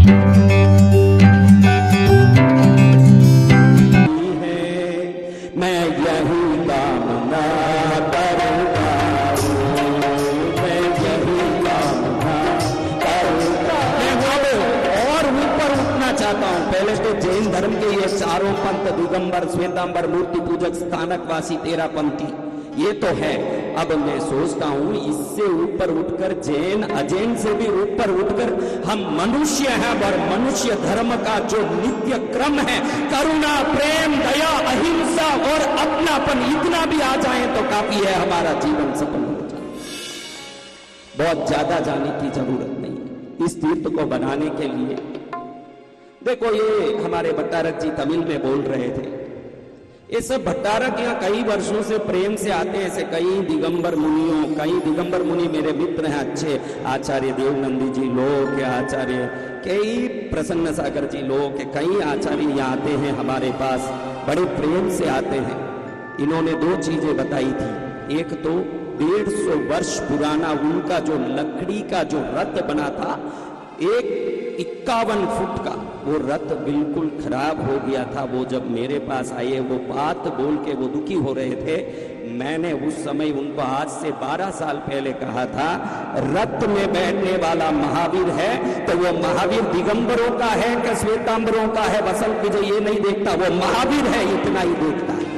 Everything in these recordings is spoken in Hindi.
चारों पंथ दिगंबर श्वेतांबर मूर्ति पूजक स्थानक वासी तेरा पंथी ये तो है। अब मैं सोचता हूं इससे ऊपर उठकर जैन अजैन से भी ऊपर उठकर हम मनुष्य हैं और मनुष्य धर्म का जो नित्य क्रम है करुणा प्रेम दया अहिंसा और अपनापन इतना भी आ जाए तो काफी है, हमारा जीवन सफल हो जाए। बहुत ज्यादा जाने की जरूरत नहीं है इस तीर्थ को बनाने के लिए। देखो ये हमारे भट्टारक जी तमिल में बोल रहे थे, ये सब भट्टारक यहाँ कई वर्षों से प्रेम से आते हैं। ऐसे कई दिगंबर मुनि मेरे मित्र हैं अच्छे, आचार्य देवनंदी जी लोग के आचार्य, कई प्रसन्न सागर जी लोग के कई आचार्य यहाँ आते हैं हमारे पास, बड़े प्रेम से आते हैं। इन्होंने दो चीजें बताई थी, एक तो 150 वर्ष पुराना उनका जो लकड़ी का जो रथ बना था, एक 51 फुट का वो रथ बिल्कुल खराब हो गया था। वो जब मेरे पास आए वो बात बोल के वो दुखी हो रहे थे। मैंने उस समय उनको आज से 12 साल पहले कहा था, रथ में बैठने वाला महावीर है तो वो महावीर दिगंबरों का है कि श्वेतांबरों का है, वसंत विजय ये नहीं देखता, वो महावीर है इतना ही देखता है।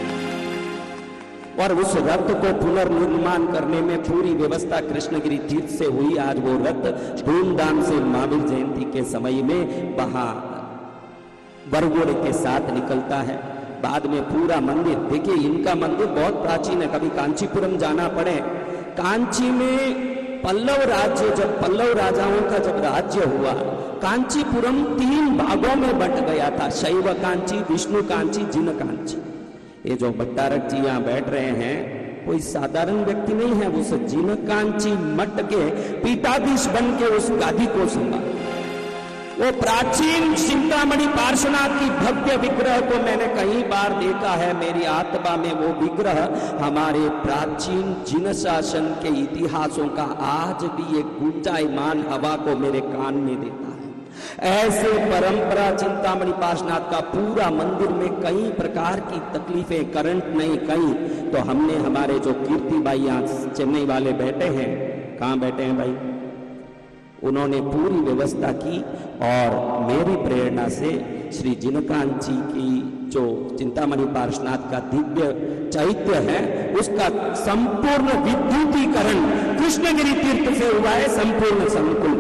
और उस रथ को पुनर्निर्माण करने में पूरी व्यवस्था कृष्णगिरी तीर्थ से हुई। आज वो रथ धूमधाम से महावीर जयंती के समय में वहां बरगोड़े के साथ निकलता है। बाद में पूरा मंदिर, देखिए इनका मंदिर बहुत प्राचीन है, कभी कांचीपुरम जाना पड़े। कांची में पल्लव राज्य, जब पल्लव राजाओं का जब राज्य हुआ, कांचीपुरम 3 भागों में बंट गया था, शैव कांची, विष्णु कांची, जिन कांची। ये जो भट्टारक जी यहाँ बैठ रहे हैं कोई साधारण व्यक्ति नहीं है, उस जिन कांची मठ के पीठाधीश बन के उस गादी को संभाला। वो प्राचीन चिंतामणि पार्श्वनाथ की भव्य विग्रह को मैंने कई बार देखा है, मेरी आत्मा में वो विग्रह हमारे प्राचीन जिन शासन के इतिहासों का आज भी एक गुंजायमान हवा को मेरे कान में देता है। ऐसे परंपरा चिंतामणि पार्श्वनाथ का पूरा मंदिर में कई प्रकार की तकलीफें, करंट नहीं कहीं, तो हमने हमारे जो कीर्ति भाई यहाँ चेन्नई वाले बैठे हैं, कहाँ बैठे हैं भाई, उन्होंने पूरी व्यवस्था की और मेरी प्रेरणा से श्री जिनकांत जी की जो चिंतामणि पार्श्वनाथ का दिव्य चैत्य है उसका संपूर्ण विद्युतीकरण कृष्णगिरी तीर्थ से हुआ है, संपूर्ण संकुल।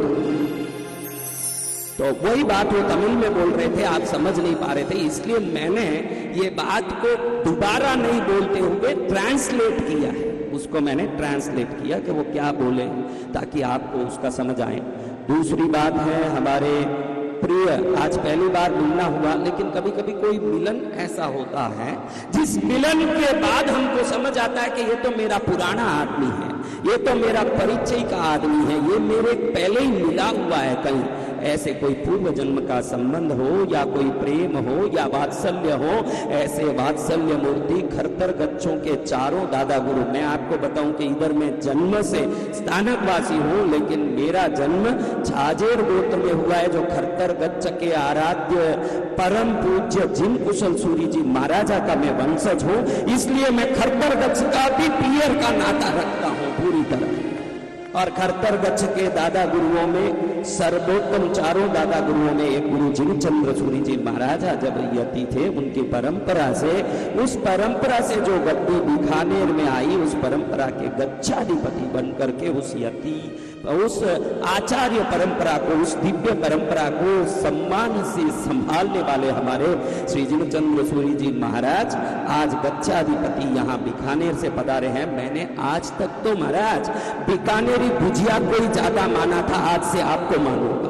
तो वही बात वो तमिल में बोल रहे थे, आप समझ नहीं पा रहे थे, इसलिए मैंने ये बात को दोबारा नहीं बोलते हुए ट्रांसलेट किया है। उसको मैंने ट्रांसलेट किया कि वो क्या बोले ताकि आपको उसका समझ आए। दूसरी बात है, हमारे प्रिय, आज पहली बार मिलना हुआ, लेकिन कभी कभी कोई मिलन ऐसा होता है जिस मिलन के बाद हमको समझ आता है कि ये तो मेरा पुराना आदमी है, ये तो मेरा परिचय का आदमी है, ये मेरे पहले ही मिला हुआ है कहीं। ऐसे कोई पूर्व जन्म का संबंध हो या कोई प्रेम हो या वात्सल्य हो, ऐसे वात्सल्य मूर्ति खरतर गच्छों के चारों दादा गुरु। मैं आपको बताऊं कि इधर मैं जन्म से स्थानकवासी हूं, लेकिन मेरा जन्म झाजेर गोत्र में हुआ है, जो खरतर गच्छ के आराध्य परम पूज्य जिन कुशल सूरी जी महाराजा का मैं वंशज हूं। इसलिए मैं खरतर गच्छ का भी पियर का नाता रखता हूं पूरी तरह। और खरतर गच्छ के दादा गुरुओं में सर्वोत्तम चारों दादा गुरुओं में एक गुरु जिनचंद्र सूरी जी महाराजा जब यति थे, उनकी परंपरा से, उस परंपरा से जो गद्दी बीकानेर में आई, उस परंपरा के गच्छाधिपति बन करके उस यति, उस आचार्य परंपरा को, उस दिव्य परंपरा को सम्मान से संभालने वाले हमारे श्री जिनचंद्र सूरी जी महाराज आज गच्छाधिपति यहाँ बीकानेर से पधारे हैं। मैंने आज तक तो महाराज बीकानेरी भुजिया को ही ज्यादा माना था, आज से आपको मानूंगा।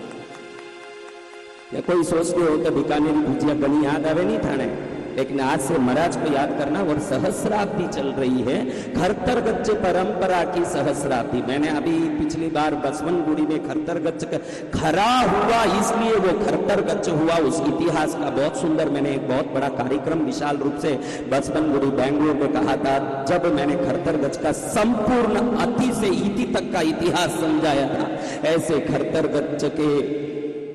या कोई सोचते हो तो बीकानेरी भुजिया बनी याद आवे नहीं थाने, लेकिन आज से महाराज को याद करना। और सहस्राब्दी चल रही है, खरतर गच्छ परंपरा की सहस्राब्दी। मैंने अभी पिछली बार बसवनगुड़ी में खरतर गच्छ खरा हुआ, इसलिए वो खरतर गच्छ हुआ, उस इतिहास का बहुत सुंदर मैंने एक बहुत बड़ा कार्यक्रम विशाल रूप से बसवनगुड़ी बेंगलोर में कहा था। जब मैंने खरतर गच्छ का संपूर्ण अति से इति तक का इतिहास समझाया था, ऐसे खरतर गच्छ के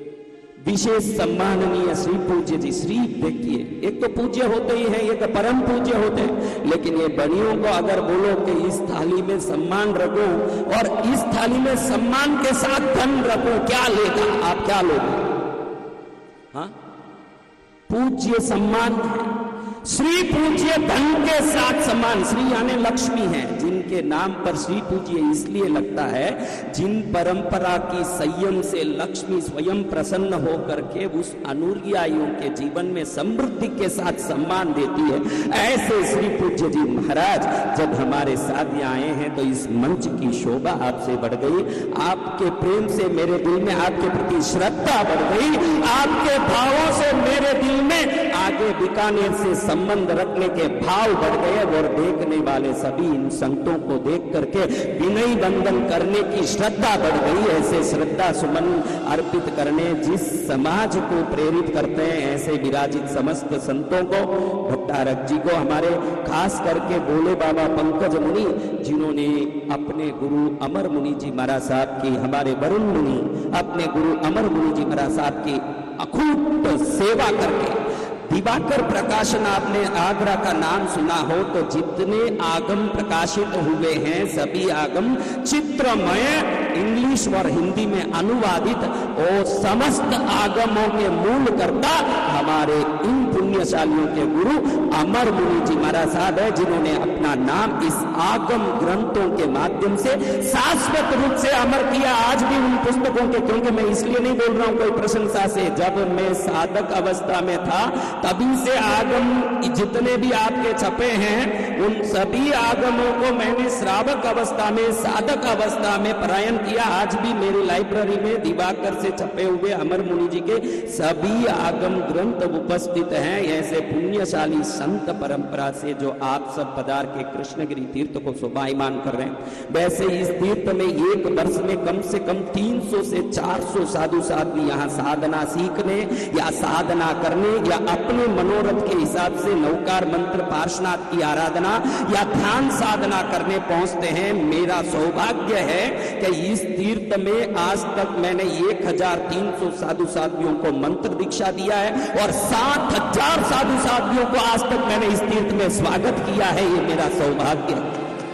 विशेष सम्माननीय श्री पूज्य जी, श्री देखिए, एक तो पूज्य होते ही हैं, ये तो परम पूज्य होते हैं, लेकिन ये बड़ियों को अगर बोलो कि इस थाली में सम्मान रखो और इस थाली में सम्मान के साथ धन रखो, क्या लेगा? आप क्या लोगे? हाँ, पूज्य सम्मान है, श्री पूज्य धन के साथ सम्मान। श्री यानी लक्ष्मी है, जिनके नाम पर श्री पूज्य इसलिए लगता है, जिन परंपरा की संयम से लक्ष्मी स्वयं प्रसन्न होकर के उस अनुयायियों के जीवन में समृद्धि के साथ सम्मान देती है। ऐसे श्री पूज्य जी महाराज जब हमारे साथ आए हैं तो इस मंच की शोभा आपसे बढ़ गई, आपके प्रेम से मेरे दिल में आपके प्रति श्रद्धा बढ़ गई, आपके भावों से मेरे दिल में आगे बीकानेर से संबंध रखने के भाव बढ़ गए और देखने वाले सभी इन संतों को देख करके विनय वंदन करने की श्रद्धा बढ़ गई। ऐसे श्रद्धा सुमन अर्पित करने जिस समाज को प्रेरित करते हैं, ऐसे विराजित समस्त संतों को, भट्टारक जी को, हमारे खास करके भोले बाबा पंकज मुनि, जिन्होंने अपने गुरु अमर मुनि जी महाराज साहब की, हमारे वरुण मुनि अपने गुरु अमर मुनि जी महाराज साहब की अखूट सेवा करके, दिवाकर प्रकाशन, आपने आगरा का नाम सुना हो तो जितने आगम प्रकाशित हुए हैं सभी आगम चित्रमय, इंग्लिश और हिंदी में अनुवादित और समस्त आगमों के मूल कर्ता हमारे इन पुण्यशालियों के गुरु अमर मुनि जी महाराज साहब है, जिन्होंने अपना नाम इस आगम ग्रंथों के माध्यम से शाश्वत रूप से अमर किया। आज भी उन पुस्तकों के, क्योंकि मैं इसलिए नहीं बोल रहा हूं कोई प्रशंसा से, जब मैं साधक अवस्था में था तभी से आगम जितने भी आपके छपे हैं उन सभी आगमों को मैंने श्रावक अवस्था में, साधक अवस्था में पारायण किया। आज भी मेरी लाइब्रेरी में दिवाकर से छपे हुए अमर मुनि जी के सभी आगम ग्रंथ उपस्थित हैं। ऐसे पुण्यशाली संत परंपरा से जो आप सब पधार के कृष्णगिरी तीर्थ को शोभायमान कर रहे हैं, वैसे इस तीर्थ में एक वर्ष में कम से कम 300 से 400 साधु साध्वी यहाँ साधना सीखने या साधना करने या अपने मनोरथ के हिसाब से नौकार मंत्र पार्श्वनाथ की आराधना या ध्यान साधना करने पहुंचते हैं। मेरा सौभाग्य है कि इस तीर्थ में आज तक मैंने 1300 साधु साध्वियों को मंत्र दीक्षा दिया है और 7000 साधु साध्वियों को आज तक मैंने इस तीर्थ में स्वागत किया है। ये मेरा सौभाग्य है।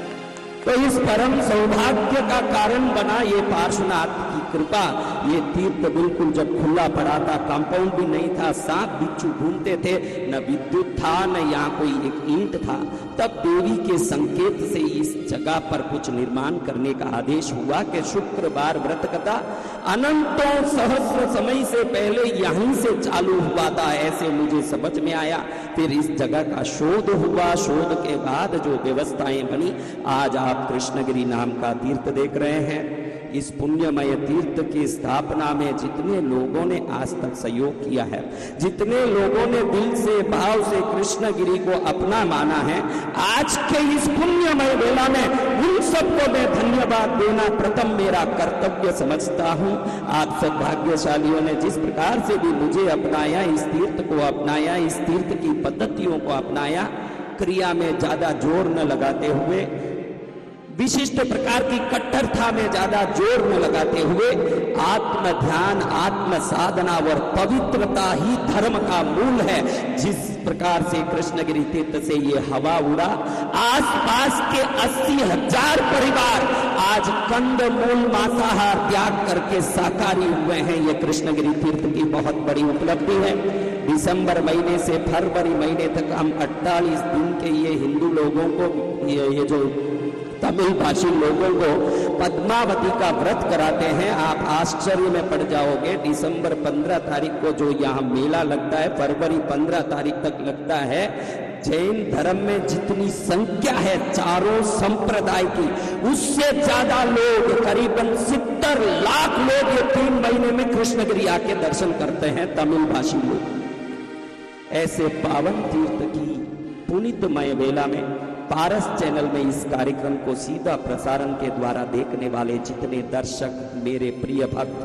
तो इस परम सौभाग्य का कारण बना ये पार्श्वनाथ की कृपा। ये तीर्थ बिल्कुल जब खुला पड़ा था, कंपाउंड भी नहीं था, सांप बिच्छू घूमते थे, न विद्युत था न यहाँ कोई एक ईंट था, तब देवी के संकेत से इस जगह पर कुछ निर्माण करने का आदेश हुआ कि शुक्रवार व्रत कथा अनंतों सहस्र समय से पहले यहीं से चालू हुआ था, ऐसे मुझे समझ में आया। फिर इस जगह का शोध हुआ, शोध के बाद जो व्यवस्थाएं बनी, आज आप कृष्णगिरी नाम का तीर्थ देख रहे हैं। इस पुण्यमय तीर्थ की स्थापना में जितने लोगों ने आज तक सहयोग किया है, जितने लोगों ने दिल से भाव से कृष्णगिरी को अपना माना है, आज के इस पुण्यमय वेला में उन सबको मैं धन्यवाद देना प्रथम मेरा कर्तव्य समझता हूं। आप सब भाग्यशालियों ने जिस प्रकार से भी मुझे अपनाया, इस तीर्थ को अपनाया, इस तीर्थ की पद्धतियों को अपनाया, क्रिया में ज्यादा जोर न लगाते हुए, विशिष्ट प्रकार की कट्टरता में ज्यादा जोर न लगाते हुए, आत्म ध्यान, आत्म साधना और पवित्रता ही धर्म का मूल है। जिस प्रकार से कृष्णगिरी तीर्थ से ये हवा उड़ा, आसपास के 80,000 परिवार आज कंद मूल मांसाहार त्याग करके शाकाहारी हुए हैं। ये कृष्णगिरी तीर्थ की बहुत बड़ी उपलब्धि है। दिसंबर महीने से फरवरी महीने तक हम 48 दिन के ये हिंदू लोगों को, ये जो तमिल भाषी लोगों को पद्मावती का व्रत कराते हैं। आप आश्चर्य में पड़ जाओगे। दिसंबर 15 तारीख को जो यहाँ मेला लगता है, फरवरी 15 तारीख तक लगता है। जैन धर्म में जितनी संख्या है चारों संप्रदाय की, उससे ज्यादा लोग, करीबन 70 लाख लोग ये 3 महीने में कृष्णगिरी आके दर्शन करते हैं, तमिल भाषी लोग। ऐसे पावन तीर्थ की पुनितमय वेला में पारस चैनल में इस कार्यक्रम को सीधा प्रसारण के द्वारा देखने वाले जितने दर्शक, मेरे प्रिय भक्त,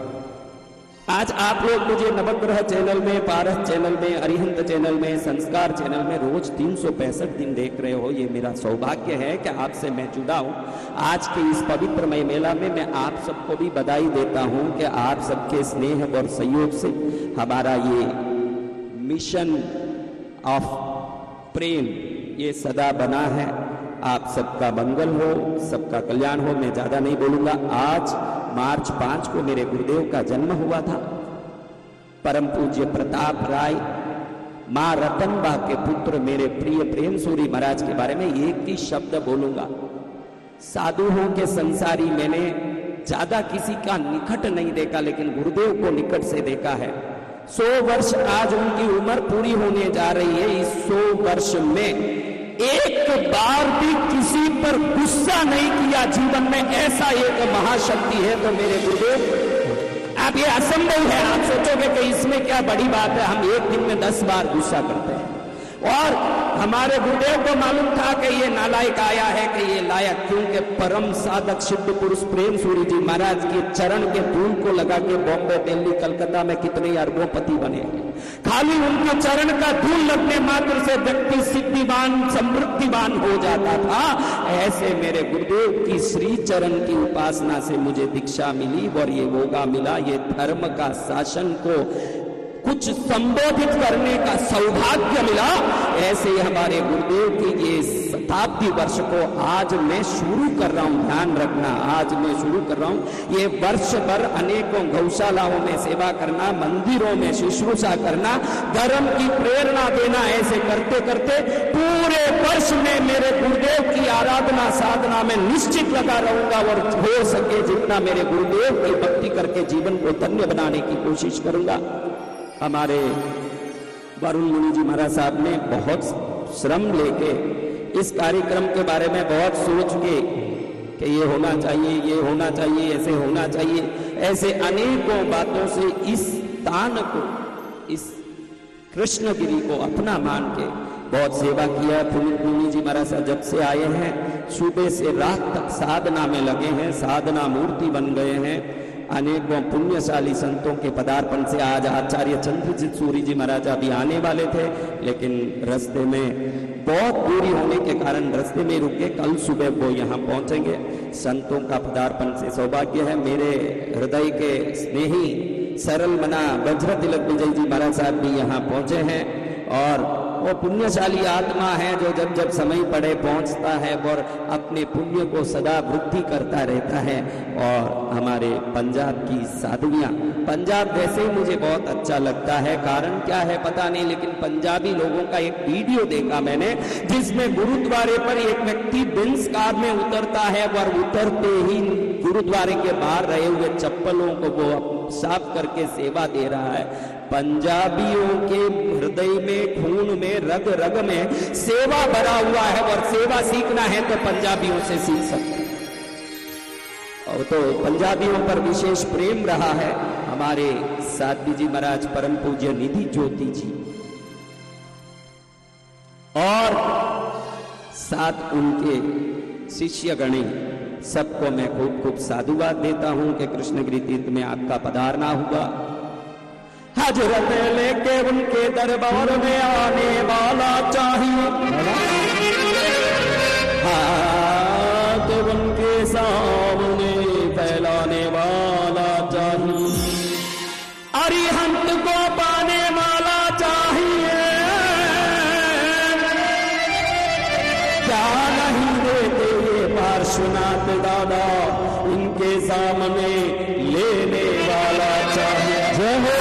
आज आप लोग मुझे नवग्रह चैनल में, पारस चैनल में, अरिहंत चैनल में, संस्कार चैनल में रोज 365 दिन देख रहे हो। ये मेरा सौभाग्य है कि आपसे मैं जुड़ा हूँ। आज के इस पवित्रमय मेला में मैं आप सबको भी बधाई देता हूँ कि आप सबके स्नेह और सहयोग से हमारा ये मिशन ऑफ प्रेम ये सदा बना है। आप सबका मंगल हो, सबका कल्याण हो। मैं ज्यादा नहीं बोलूंगा। आज मार्च 5 को मेरे गुरुदेव का जन्म हुआ था। परम पूज्य प्रताप राय मां रतनबा के पुत्र मेरे प्रिय प्रेम सूरी महाराज के बारे में एक ही शब्द बोलूंगा। साधुओं के संसारी मैंने ज्यादा किसी का निकट नहीं देखा, लेकिन गुरुदेव को निकट से देखा है। 100 वर्ष आज उनकी उम्र पूरी होने जा रही है। इस 100 वर्ष में एक बार भी किसी पर गुस्सा नहीं किया जीवन में। ऐसा एक महाशक्ति है तो मेरे गुरुदेव। आप ये असंभव है। आप सोचोगे कि इसमें क्या बड़ी बात है, हम एक दिन में 10 बार गुस्सा करते हैं। और हमारे गुरुदेव को मालूम था कि ये नालायक आया है, कि ये लायक, क्योंकि परम साधक सिद्ध पुरुष प्रेम सूरी जी महाराज के चरण के धूल को लगा के बॉम्बे, दिल्ली, कलकत्ता में कितने अरबोंपति बने हैं। खाली उनके चरण का धूल लगने मात्र से व्यक्ति सिद्धिवान, समृद्धिवान हो जाता था। ऐसे मेरे गुरुदेव की श्री चरण की उपासना से मुझे दीक्षा मिली और ये मौका मिला, ये धर्म का शासन को कुछ संबोधित करने का सौभाग्य मिला। ऐसे ही हमारे गुरुदेव की ये शताब्दी वर्ष को आज मैं शुरू कर रहा हूं। ध्यान रखना, आज मैं शुरू कर रहा हूं। ये वर्ष भर अनेकों गौशालाओं में सेवा करना, मंदिरों में शुश्रूषा करना, धर्म की प्रेरणा देना, ऐसे करते करते पूरे वर्ष में मेरे गुरुदेव की आराधना साधना में निश्चित लगा रहूंगा और हो सके जितना मेरे गुरुदेव की भक्ति करके जीवन को धन्य बनाने की कोशिश करूंगा। हमारे वरुण मुनि जी महाराज साहब ने बहुत श्रम लेके इस कार्यक्रम के बारे में बहुत सोच के कि ये होना चाहिए, ये होना चाहिए, ऐसे होना चाहिए, ऐसे अनेकों बातों से इस स्थान को, इस कृष्णगिरी को अपना मान के बहुत सेवा किया। पुनीत मुनि जी महाराज साहब जब से आए हैं सुबह से रात तक साधना में लगे हैं, साधना मूर्ति बन गए हैं। अनेकों पुण्यशाली संतों के पदार्पण से आज आचार्य चंद्रजीत सूरी जी महाराज अभी आने वाले थे, लेकिन रास्ते में बहुत दूरी होने के कारण रास्ते में रुके। कल सुबह वो यहाँ पहुंचेंगे। संतों का पदार्पण से सौभाग्य है। मेरे हृदय के स्नेही सरल मना वज्र तिलक विजय जी महाराज साहब भी यहाँ पहुंचे हैं और वो पुण्यशाली आत्मा है जो जब जब समय पड़े पहुंचता है और अपने पुण्य को सदा वृद्धि करता रहता है। और हमारे पंजाब की साधुइयाँ, पंजाब वैसे ही मुझे बहुत अच्छा लगता है, कारण क्या है पता नहीं, लेकिन पंजाबी लोगों का एक वीडियो देखा मैंने जिसमें गुरुद्वारे पर एक व्यक्ति बेंस कार में उतरता है और उतरते ही गुरुद्वारे के बाहर रहे हुए चप्पलों को वो साफ करके सेवा दे रहा है। पंजाबियों के हृदय में, खून में, रग रग में सेवा भरा हुआ है और सेवा सीखना है तो पंजाबियों से सीख सकते हैं। और तो पंजाबियों पर विशेष प्रेम रहा है हमारे साध्वी जी महाराज परम पूज्य निधि ज्योति जी और साथ उनके शिष्य गणे सबको मैं खूब खूब साधुवाद देता हूं कि कृष्णगिरी तीर्थ में आपका पधारना हुआ। हजरत लेके उनके दरबार में आने वाला चाहिए, हाथ उनके सामने फैलाने वाला चाहिए, अरिहंत को पाने वाला चाहिए। क्या नहीं देते ये पार्श्वनाथ दादा, इनके सामने लेने वाला चाहिए। जय हो।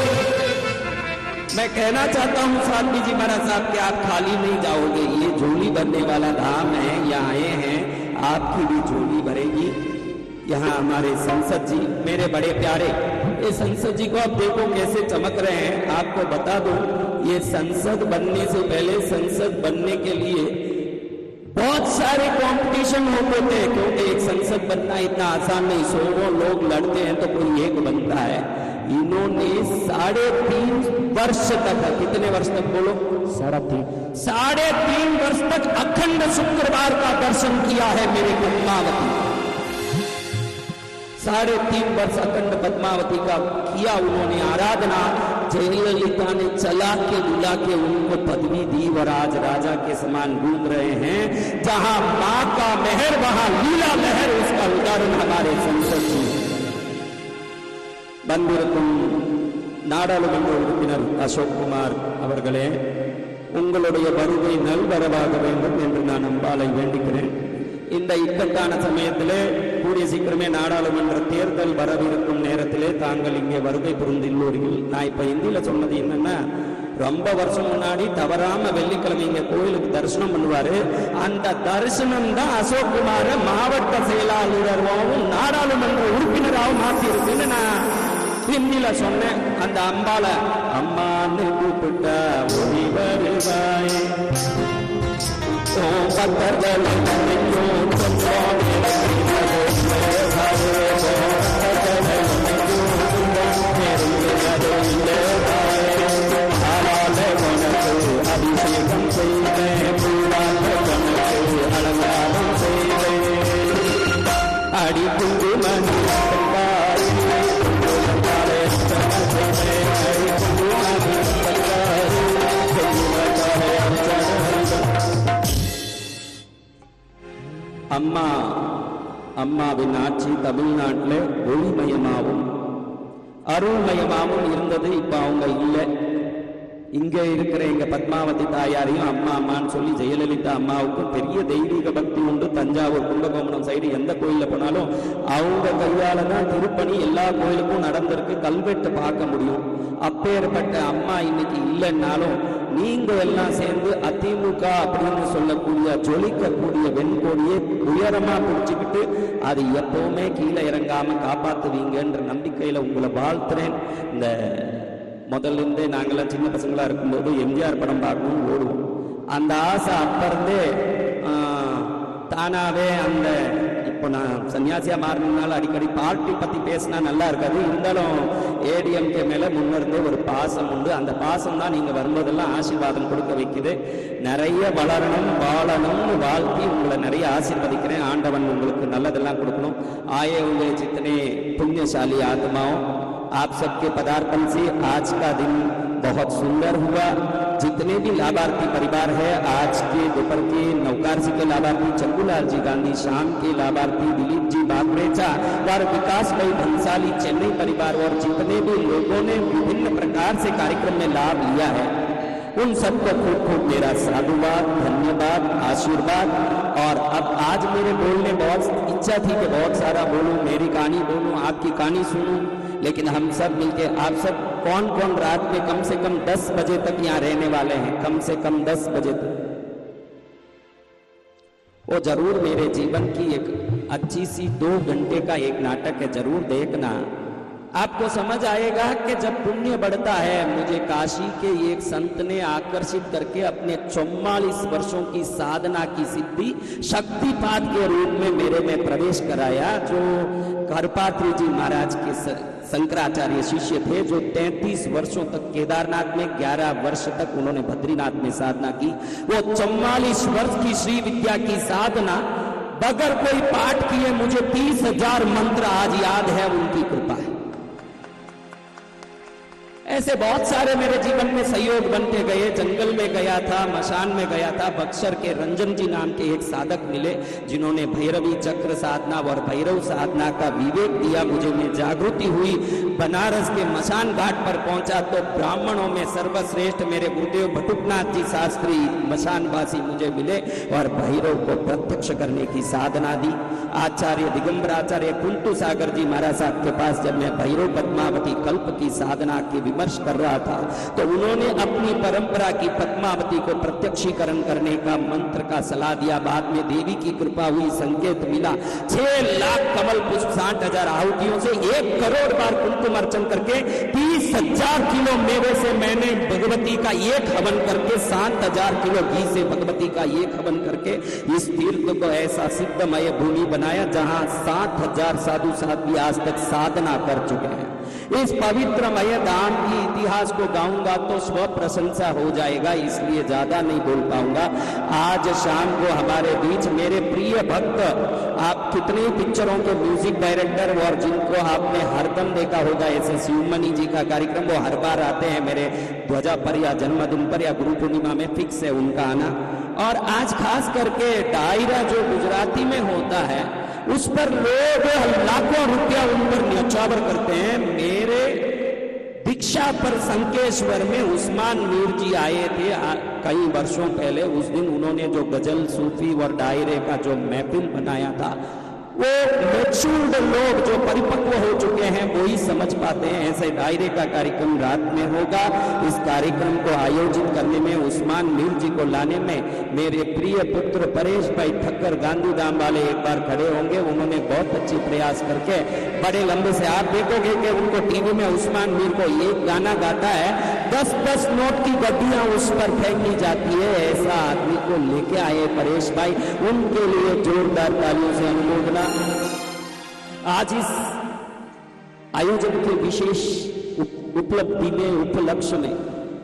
मैं कहना चाहता हूं साध्वी जी महाराज साहब कि आप खाली नहीं जाओगे। ये झोली भरने वाला धाम है, यहाँ आए हैं, आपकी भी झोली भरेगी। यहाँ हमारे संसद जी मेरे बड़े प्यारे, ये संसद जी को आप देखो कैसे चमक रहे हैं। आपको बता दूं, ये संसद बनने से पहले, संसद बनने के लिए बहुत सारे कंपटीशन होते थे, क्योंकि एक संसद बनना इतना आसान नहीं। 100 लोग लड़ते हैं तो कोई एक बनता है। इन्होंने 3.5 वर्ष तक, कितने वर्ष तक बोलो? 3.5 वर्ष तक अखंड शुक्रवार का दर्शन किया है मेरे पद्मावती। 3.5 वर्ष अखंड पद्मावती का किया उन्होंने आराधना। जयललिता ने चला के बुला के उनको पदवी दी और आज राजा के समान घूम रहे हैं। जहां मां का मेहर वहां लीला लहर, उसका उदाहरण हमारे संसद जी। बंधुरकुम நாடாளுமன்ற உறுப்பினர் அசோக் குமார் அவர்களே, உங்களுடைய வருகை நல்வரவாக வேண்டும் என்று நான் அம்பாளை வேண்டிக்கிறேன். இந்த இக்கட்டான சமயத்திலே கூடிய சீக்கிரமே நாடாளுமன்ற தேர்தல் வரவிருக்கும் நேரத்திலே தாங்கள் இங்கே வருகை புரிந்துள்ளீர்கள். நான் இப்ப இந்தியில சொன்னது என்னன்னா, ரொம்ப வருஷம் முன்னாடி தவறாம வெள்ளிக்கிழமை இங்க கோயிலுக்கு தரிசனம் பண்ணுவாரு. அந்த தரிசனம் தான் அசோக் குமார மாவட்ட செயலாளராகவும் நாடாளுமன்ற உறுப்பினராகவும் மாற்றி இருக்குன்னு நான் ஹிந்தியில சொன்னேன். அந்த அம்பால அம்மான்னு கூப்பிட்டா ஒளி வருவாய், பக்தர்கள் அபிஷேகம் செய்தேன், அலங்காரம் செய்தேன், அடி குங்குமணி அம்மா அம்மாவின் ஆட்சி தமிழ்நாட்டில் ஒளிமயமாகவும் அருள்மயமாகவும் இருந்தது. இப்ப அவங்க இல்லை. இங்க இருக்கிற எங்க பத்மாவதி தாயாரையும் அம்மா அம்மான்னு சொல்லி ஜெயலலிதா அம்மாவுக்கும் பெரிய தெய்வீக பக்தி உண்டு. தஞ்சாவூர் கும்பகோணம் சைடு எந்த கோயில போனாலும் அவங்க கையால தான் திருப்பணி எல்லா கோயிலுக்கும் நடந்திருக்கு. கல்வெட்டு பார்க்க முடியும். அப்பேற்பட்ட அம்மா இன்னைக்கு இல்லைன்னாலும் நீங்க எல்லாம் சேர்ந்து அதிமுக அப்படின்னு சொல்லக்கூடிய ஜொலிக்கக்கூடிய வெண்கொடியை உயரமா பிடிச்சுக்கிட்டு அது எப்பவுமே கீழே இறங்காம காப்பாத்துவீங்கன்ற நம்பிக்கையில உங்களை வாழ்த்துறேன். இந்த முதல்ல இருந்தே நாங்களாம் சின்ன பசங்களா இருக்கும்போது எம்ஜிஆர் படம் பார்க்கணும்னு ஓடுவோம். அந்த ஆசை அப்ப இருந்தே தானாவே அந்த இப்போ நான் சன்னியாசியா மாறினால அடிக்கடி பார்ட்டி பத்தி பேசினா நல்லா இருக்காது. இருந்தாலும் ஏடிஎம்கே மேல முன்னிருந்தே ஒரு பாசம் உண்டு. அந்த பாசம் தான் நீங்க வரும்போதெல்லாம் ஆசீர்வாதம் கொடுக்க வைக்குது. நிறைய வளரணும் வாழணும்னு வாழ்த்தி உங்களை நிறைய ஆசீர்வதிக்கிறேன். ஆண்டவன் உங்களுக்கு நல்லதெல்லாம் கொடுக்கணும். आए हुए जितने पुण्यशाली आत्माओं, आप सबके पदार्पण से आज का दिन बहुत सुंदर हुआ। जितने भी लाभार्थी परिवार है, आज के दोपहर के नौकार जी के लाभार्थी चंगुलाल जी गांधी, शाम के लाभार्थी दिलीप जी बागरेचा और विकास भाई भंसाली चेन्नई परिवार और जितने भी लोगों ने विभिन्न प्रकार से कार्यक्रम में लाभ लिया है, उन सबको खूब खूब मेरा साधुवाद, धन्यवाद, आशीर्वाद। और अब आज मेरे बोलने बहुत इच्छा थी कि बहुत सारा बोलूं, मेरी कहानी बोलूं, आपकी कहानी सुनूं, लेकिन हम सब मिलके आप सब कौन कौन रात में कम से कम 10 बजे तक यहाँ रहने वाले हैं, कम से कम 10 बजे तक, वो जरूर मेरे जीवन की एक अच्छी सी 2 घंटे का एक नाटक है, जरूर देखना। आपको समझ आएगा कि जब पुण्य बढ़ता है। मुझे काशी के एक संत ने आकर्षित करके अपने 44 वर्षों की साधना की सिद्धि शक्तिपात के रूप में मेरे में प्रवेश कराया। जो करपात्री जी महाराज के शंकराचार्य शिष्य थे, जो 33 वर्षों तक केदारनाथ में, 11 वर्ष तक उन्होंने बद्रीनाथ में साधना की। वो 44 वर्ष की श्री विद्या की साधना बगैर कोई पाठ किए मुझे 30,000 मंत्र आज याद है, उनकी कृपा है। ऐसे बहुत सारे मेरे जीवन में सहयोग बनते गए। जंगल में गया था, मशान में गया था, बक्सर के रंजन जी नाम के एक साधक मिले जिन्होंने भैरवी चक्र साधना और भैरव साधना का विवेक दिया मुझे, में जागृति हुई। बनारस के मशान घाट पर पहुंचा तो ब्राह्मणों में सर्वश्रेष्ठ मेरे गुरुदेव भटुकनाथ जी शास्त्री मशानवासी मुझे मिले और भैरव को प्रत्यक्ष करने की साधना दी। आचार्य दिगंबर आचार्य कुंटू सागर जी महाराज साहब के पास जब मैं भैरव पद्मावती कल्प की साधना के विमर्श कर रहा था तो उन्होंने अपनी परंपरा की पद्मावती को प्रत्यक्षीकरण करने का मंत्र का सलाह दिया। बाद में देवी की कृपा हुई, संकेत मिला। 6 लाख कमल पुष्प, 60,000 आहुतियों से 1 करोड़ बार कुमकुम अर्चन करके 30,000 किलो मेवे से मैंने भगवती का एक हवन करके 7,000 किलो घी से भगवती का एक हवन करके इस तीर्थ को ऐसा सिद्धमय भूमि बनाया जहां 7,000 साधु साध्वी आज तक साधना कर चुके हैं। इस पवित्रमय धाम की इतिहास को गाऊंगा तो स्व प्रशंसा हो जाएगा, इसलिए ज्यादा नहीं बोल पाऊंगा। आज शाम को हमारे बीच मेरे प्रिय भक्त, आप कितने पिक्चरों के म्यूजिक डायरेक्टर और जिनको आपने हरदम देखा होगा, ऐसे शिवमणि जी का कार्यक्रम वो हर बार आते हैं मेरे ध्वजा पर या जन्मदिन पर या गुरु पूर्णिमा में फिक्स है उनका आना। और आज खास करके डायरा जो गुजराती में होता है उस पर लोग लाखों रुपया उन पर न्यौछावर करते हैं। मेरे दिख दीक्षा पर संकेश्वर में उस्मान मीर जी आए थे कई वर्षों पहले। उस दिन उन्होंने जो गजल, सूफी और डायरे का जो महफिल बनाया था, वो मैच्योर्ड लोग जो परिपक्व हो चुके हैं वो ही समझ पाते हैं। ऐसे डायरे का कार्यक्रम रात में होगा। इस कार्यक्रम को आयोजित करने में, उस्मान मीर जी को लाने में मेरे प्रिय पुत्र परेश भाई ठक्कर गांधीधाम वाले एक बार खड़े होंगे। उन्होंने बहुत अच्छी प्रयास करके बड़े लंबे से, आप देखोगे कि उनको टीवी में उस्मान मीर को एक गाना गाता है, 10-10 नोट की गड्डियां उस पर फेंकी जाती है। ऐसा आदमी को लेके आए परेश भाई, उनके लिए जोरदार तालियों से अनुमोदना। आज इस आयोजन के विशेष उपलब्धि में, उपलक्ष्य में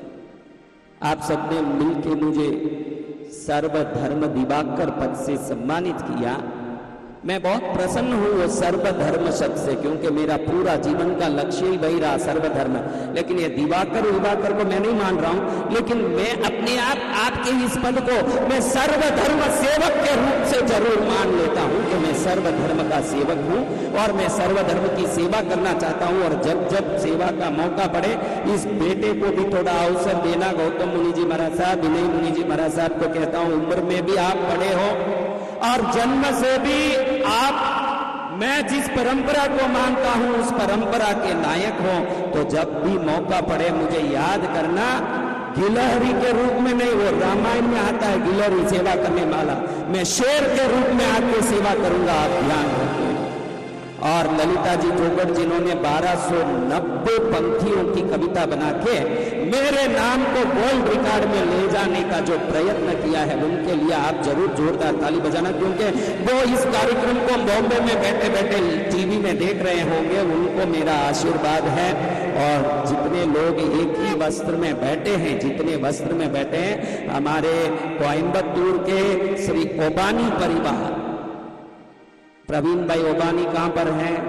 आप सबने मिलकर मुझे सर्वधर्म दिवाकर पद से सम्मानित किया। मैं बहुत प्रसन्न हूं वो सर्वधर्म शब्द से, क्योंकि मेरा पूरा जीवन का लक्ष्य ही वही रहा, सर्वधर्म। लेकिन ये दिवाकर को मैं नहीं मान रहा हूं, लेकिन मैं अपने आप आपके इस पद को मैं सर्वधर्म सेवक के रूप से जरूर मान लेता हूं कि मैं सर्वधर्म का सेवक हूं और मैं सर्वधर्म की सेवा करना चाहता हूं। और जब जब सेवा का मौका पड़े, इस बेटे को भी थोड़ा अवसर देना। गौतम मुनि जी महाराज साहब, विनय मुनि जी महाराज साहब को कहता हूं, उम्र में भी आप बड़े हो और जन्म से भी आप, मैं जिस परंपरा को मानता हूं उस परंपरा के नायक हो। तो जब भी मौका पड़े मुझे याद करना, गिलहरी के रूप में नहीं, वो रामायण में आता है गिलहरी सेवा करने वाला, मैं शेर के रूप में आपकी सेवा करूंगा, आप ध्यान रखें। और ललिता जी जोगड़ जिन्होंने 1290 पंक्तियों की कविता बना के मेरे नाम को वर्ल्ड रिकॉर्ड में ले जाने का जो प्रयत्न किया है, उनके लिए आप जरूर जोरदार ताली बजाना, क्योंकि वो इस कार्यक्रम को बॉम्बे में बैठे बैठे टीवी में देख रहे होंगे। उनको मेरा आशीर्वाद है। और जितने लोग एक ही वस्त्र में बैठे हैं, जितने वस्त्र में बैठे हैं, हमारे कोयम्बतूर के श्री ओबानी परिवार, प्रवीण भाई ओबानी कहां पर हैं,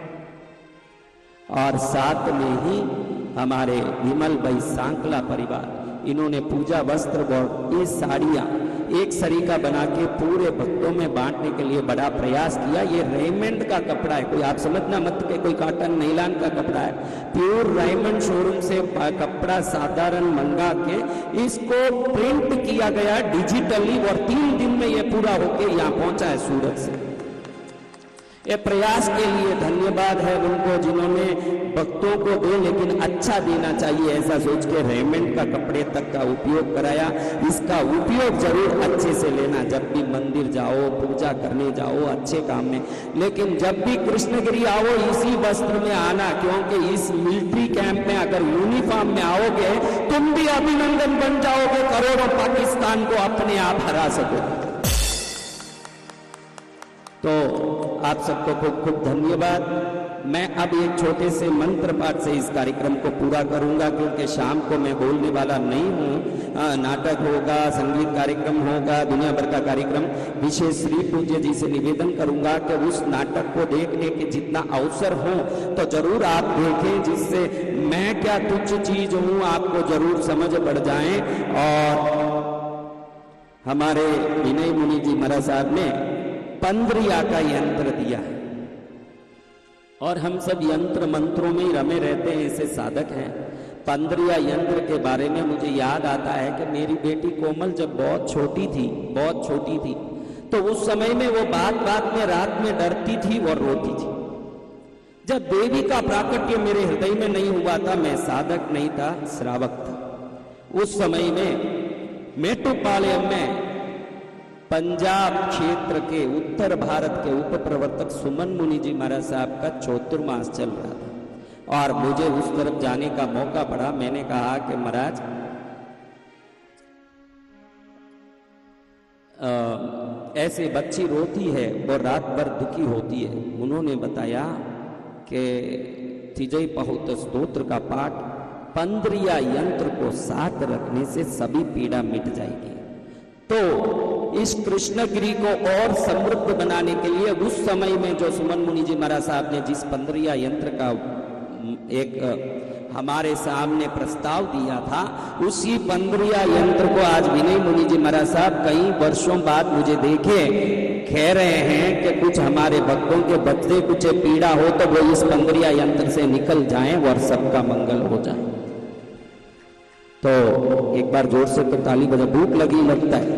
और साथ में ही हमारे विमल भाई सांकला परिवार, इन्होंने पूजा वस्त्र और ये साड़ियां एक सरीका बना के पूरे भक्तों में बांटने के लिए बड़ा प्रयास किया। ये रेमंड का कपड़ा है, कोई आप समझना मत के कोई कॉटन नैलान का कपड़ा है, प्योर रेमंड शोरूम से कपड़ा साधारण मंगा के इसको प्रिंट किया गया डिजिटली, और 3 दिन में ये पूरा होके यहाँ पहुंचा है सूरत से। ये प्रयास के लिए धन्यवाद है उनको, जिन्होंने भक्तों को दे लेकिन अच्छा देना चाहिए ऐसा सोच के रेमंड का कपड़े तक का उपयोग कराया। इसका उपयोग जरूर अच्छे से लेना, जब भी मंदिर जाओ, पूजा करने जाओ, अच्छे काम में। लेकिन जब भी कृष्णगिरी आओ, इसी वस्त्र में आना, क्योंकि इस मिलिट्री कैंप में अगर यूनिफॉर्म में आओगे तुम भी अभिनंदन बन जाओगे, करोड़ों पाकिस्तान को अपने आप हरा सकोगे। तो आप सबको खूब खूब धन्यवाद। मैं अब एक छोटे से मंत्र पाठ से इस कार्यक्रम को पूरा करूंगा, क्योंकि शाम को मैं बोलने वाला नहीं हूँ। नाटक होगा, संगीत कार्यक्रम होगा, दुनिया भर का कार्यक्रम। विशेष श्री पूज्य जी से निवेदन करूंगा कि उस नाटक को देखने के जितना अवसर हो तो जरूर आप देखें, जिससे मैं क्या तुच्छ चीज हूँ आपको जरूर समझ पड़ जाए। और हमारे विनय मुनि जी महाराज साहब ने पंद्रिया का यंत्र दिया है, और हम सब यंत्र मंत्रों में ही रमे रहते हैं, ऐसे साधक हैं। पंद्रिया यंत्र के बारे में मुझे याद आता है कि मेरी बेटी कोमल जब बहुत छोटी थी, तो उस समय में वो बात में रात में डरती थी और रोती थी। जब देवी का प्राकट्य मेरे हृदय में नहीं हुआ था, मैं साधक नहीं था, श्रावक था। उस समय में मेट्टुपालयम में पंजाब क्षेत्र के उत्तर भारत के उप प्रवर्तक सुमन मुनि जी महाराज साहब का चतुर्मास चल रहा था, और मुझे उस तरफ जाने का मौका पड़ा। मैंने कहा कि महाराज ऐसे बच्ची रोती है और रात भर दुखी होती है। उन्होंने बताया कि तिजय बहुत स्तोत्र का पाठ पंद्रिया यंत्र को साथ रखने से सभी पीड़ा मिट जाएगी। तो इस कृष्णगिरी को और समृद्ध बनाने के लिए उस समय में जो सुमन मुनि जी महाराज साहब ने जिस पंद्रिया यंत्र का एक हमारे सामने प्रस्ताव दिया था, उसी पंद्रिया यंत्र को आज विनय मुनि जी महाराज साहब कई वर्षों बाद मुझे देखे कह रहे हैं कि कुछ हमारे भक्तों के बच्चे कुछ पीड़ा हो तो वो इस पंद्रिया यंत्र से निकल जाएं और सबका मंगल हो जाए। तो एक बार जोर से तो ताली बजा, भूख लगी लगता है।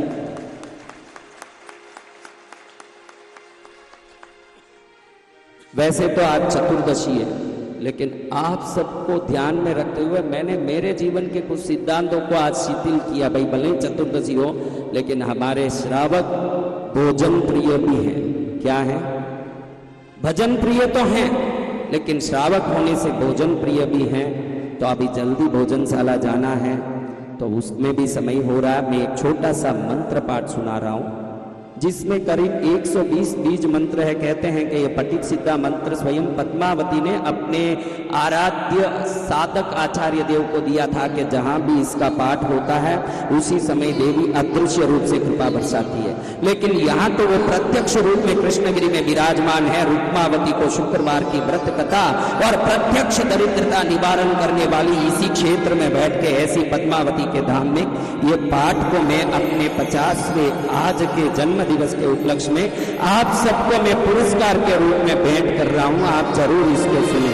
वैसे तो आज चतुर्दशी है, लेकिन आप सबको ध्यान में रखते हुए मैंने मेरे जीवन के कुछ सिद्धांतों को आज शिथिल किया। भाई भले चतुर्दशी हो, लेकिन हमारे श्रावक भोजन प्रिय भी हैं। क्या है? भजन प्रिय तो हैं, लेकिन श्रावक होने से भोजन प्रिय भी हैं। तो अभी जल्दी भोजनशाला जाना है, तो उसमें भी समय हो रहा है। मैं एक छोटा सा मंत्र पाठ सुना रहा हूं, जिसमें करीब 120 बीज मंत्र है। कहते हैं कि ये पटिक सिद्धा मंत्र स्वयं पद्मावती ने अपने आराध्य साधक आचार्य देव को दिया था कि जहां भी इसका पाठ होता है उसी समय देवी अदृश्य रूप से कृपा बरसाती है। लेकिन यहाँ तो वो प्रत्यक्ष रूप में कृष्णगिरी में विराजमान है। रुक्मावती को शुक्रवार की व्रत कथा और प्रत्यक्ष दरिद्रता निवारण करने वाली इसी क्षेत्र में बैठ के ऐसी पद्मावती के धाम में ये पाठ को मैं अपने 50वें आज के जन्म दिवस के उपलक्ष्य में आप सबको मैं पुरस्कार के रूप में भेंट कर रहा हूं। आप जरूर इसको सुने।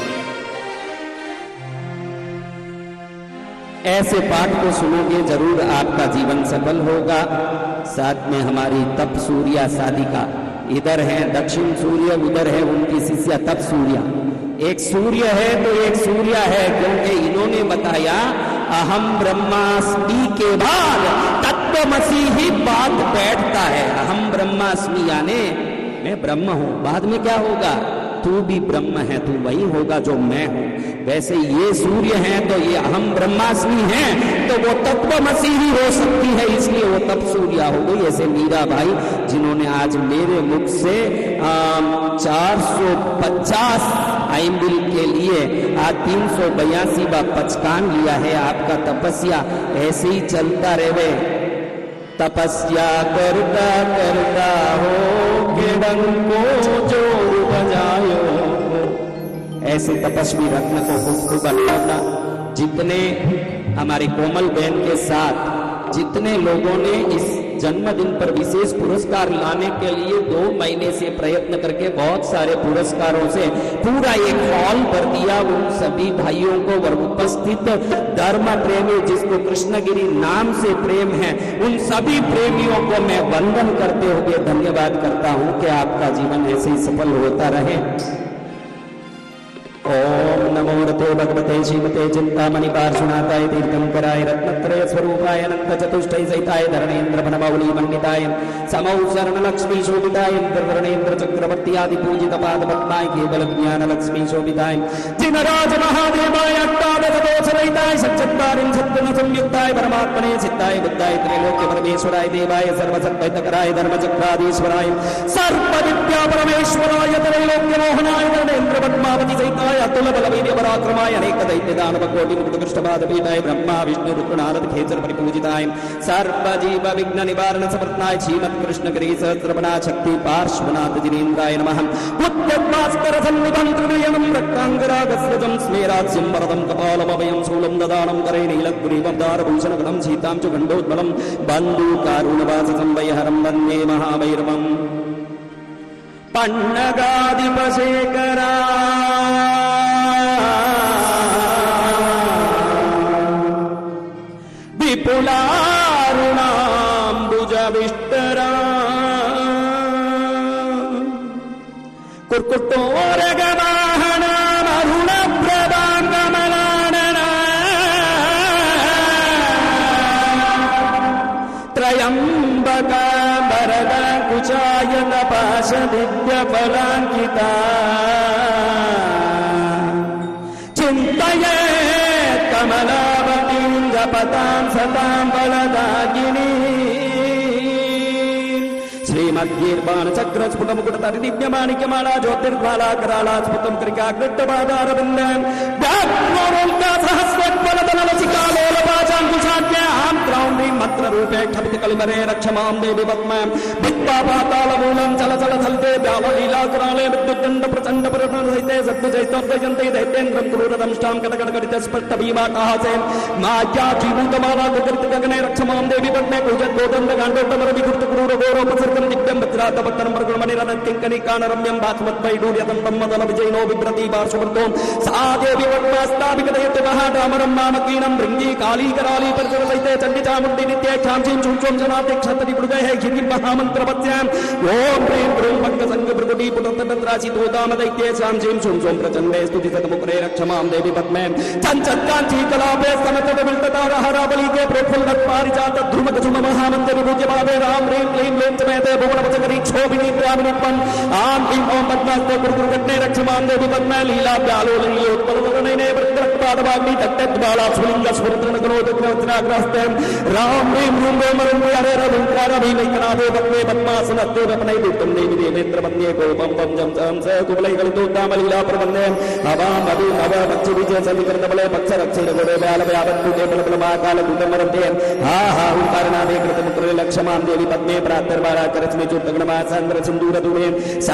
ऐसे पाठ को सुनोगे जरूर आपका जीवन सफल होगा। साथ में हमारी तप सूर्या साधिका इधर है, दक्षिण सूर्य उधर है, उनकी शिष्या तप सूर्या। एक सूर्य है तो एक सूर्या है, क्योंकि इन्होंने बताया अहम ब्रह्मास्मि के बाद तत्वमसि ही बात बैठता है। अहम ब्रह्मास्मि यानी मैं ब्रह्म हूं, बाद में क्या होगा? तू भी ब्रह्म है, तू वही होगा जो मैं हूं। वैसे ये सूर्य है तो ये अहम ब्रह्मास्मि है, तो वो तत्वमसि ही हो सकती है, इसलिए वो तप सूर्या हो गई। ऐसे मीरा भाई जिन्होंने आज मेरे मुख से 450 आइंबिल के लिए आज 382 पचकान लिया है। आपका तपस्या ऐसे ही चलता रहे। तपस्या करता करता हो के डंको जोर बजायो। ऐसे तपस्वी रत्न को खुद बनाना। जितने हमारे कोमल बहन के साथ जितने लोगों ने इस जन्मदिन पर विशेष पुरस्कार लाने के लिए 2 महीने से प्रयत्न करके बहुत सारे पुरस्कारों से पूरा एक हॉल भर दिया, उन सभी भाइयों को और उपस्थित धर्म प्रेमी जिसको कृष्णगिरी नाम से प्रेम है, उन सभी प्रेमियों को मैं वंदन करते हुए धन्यवाद करता हूं कि आपका जीवन ऐसे ही सफल होता रहे। ओम नमो रते भगवते श्रीमते चिंतामणि पार्श्वनाथाय तीर्थंकराय रत्नत्रय स्वरूपाय अनंत चतुष्टय सहिताय धरणेन्द्र वनमौली मंडिताय समौ शरण लक्ष्मी शोभिताय इंद्रवर्णेन्द्र चक्रवर्ती आदि पूजित पाद पद्माय केवल ज्ञान लक्ष्मी शोभिताय जिनराज महादेवाय अष्टादश दोष रहिताय सच्चिदानंद सद्गुण संयुक्ताय परमात्मने सिद्धाय बुद्धाय त्रैलोक्य परमेश्वराय देवाय सर्वसद्वैतकराय धर्मचक्राधीश्वराय सर्व विद्या परमेश्वराय त्रैलोक्य मोहनाय धरणेन्द्र पद्मावती सहिताय अतुल बल वीर्य पराक्रमाय अनेक दैत्य दानव कोटि मुक्त कृष्णपाद पीठाय ब्रह्मा विष्णु रुद्र नारद खेचर परिपूजिताय सर्व जीव विघ्न निवारण समर्थनाय श्रीमत् कृष्ण गिरी सहस्रवना शक्ति पार्श्वनाथ जिनेन्द्राय नमः। उद्यद्भास्कर सन्निभं त्रिनयनं रक्तांगरागस्रजं स्मेराज्यं वरदं कपालमभयं शूलं ददानं करे नीलग्रीवं दारभूषणगणं सीतां च गण्डोद्बलं बन्धुकारुणवाससं वैहरं वन्दे महाभैरवम्। पन्नगाधिपशेखरा विपुलारुणाम्बुजविष्टरा कुर्कुटोरगवाहनामरुणप्रभाङ्गमलानना त्रयम्बका वरदा कुचाय तपाश दिव्यफलाङ्किता चिन्तये कमलावतीं जपतां सतां बलदायिनी श्रीमद्गीर्वाण चक्र स्फुट मुकुट तरि दिव्य माणिक्यमाला ज्योतिर्ज्वाला कराला स्फुटं कृका कृष्टपादारविन्दं व्याघ्रोल्का सहस्रज्वलतनलसिका लोलपाचाङ्कुशाद्यां त्रौण्डीं मन्त्ररूपे क्षपित कलिम करे रक्षमां देवी पद्मे भित्वा पातालमूलं चल चल चलते व्यावलीलाकराले विद्युद्दण्ड प्रचण्ड प्रसहिते सद्विजयितोद्वयन्ते दैत्येन्द्रं क्रूरदंष्टां कटकटकटित स्पष्ट भीमाटाहसे माया जीभूतमाला गगने रक्षमां देवी पद्मे पूजत् गोदण्ड गाण्डोत्तमर विकृत क्रूर घोरोपसर्गं दिव्यं वज्रातपत्तनं प्रगुणमणिरनं किङ्कणिकानरम्यं भास्मद्वैडूर्यतं मदन विजयिनो बिभ्रति पार्श्ववर्तो सा देवी पद्मास्ताभिकदयति महाडामरं मामकीनं भृङ्गी काली कराली परिसरसहिते चण्डिचामुण्डी नित्ये क्षांसीं चुंचुं जनाते क्षतरि मृगः गिरिं महामन्त्रवत्स्याम् ॐ ह्रीं क्रूं पङ्कसङ्ग भृगुटी पुटतराशितोदामदैत्ये क्षांसीं चुंचुं प्रचण्डे स्तुतिसतमुखरे रक्षमां देवी पद्मे चञ्चत्काञ्ची कलापे समतटविल्ततारहराबलीके प्रोत्फुल्लत्पारिजात ध्रुमकसुम महामन्त्र विभूज्यपादे राम ह्रीं क्लीं क्लीं च मेते भुवनपचकरी क्षोभिनी ग्रामिणीत्वम् आं ह्रीं ॐ पद्मास्ते गुरुगुरुघट्ने रक्षमां देवी पद्मे लीला व्यालोलनीयोत्पलवर्णनैने वृत्रपादवाग्नि तट्टद्बाला स्फुलिङ्ग स्फुरतनगरोदग्रवचनाग्रहस्ते राम ह्रीं रूं गोमरुं हरे रविङ्कारभीमैकनाथे पद्मे पद्मासनस्ते वपनै वित्तं देवी देवेन्द्रपद्मे गोपं पं जं जं स कुवलैकलितोद्दामलीला प्रबन्धे हवाम् अभि नव पक्षिविजय सन्निकृतबले पक्षरक्षिणगुणे व्यालव्यापत्कुटे बलबलमाकालदूतमरन्ते हा हा हुङ्कारनादे कृतमुक्रे लक्षमां देवी पद्मे प्रातर्वारा करस्मे चोत्तगणमासान्द्र सिन्दूरदूरे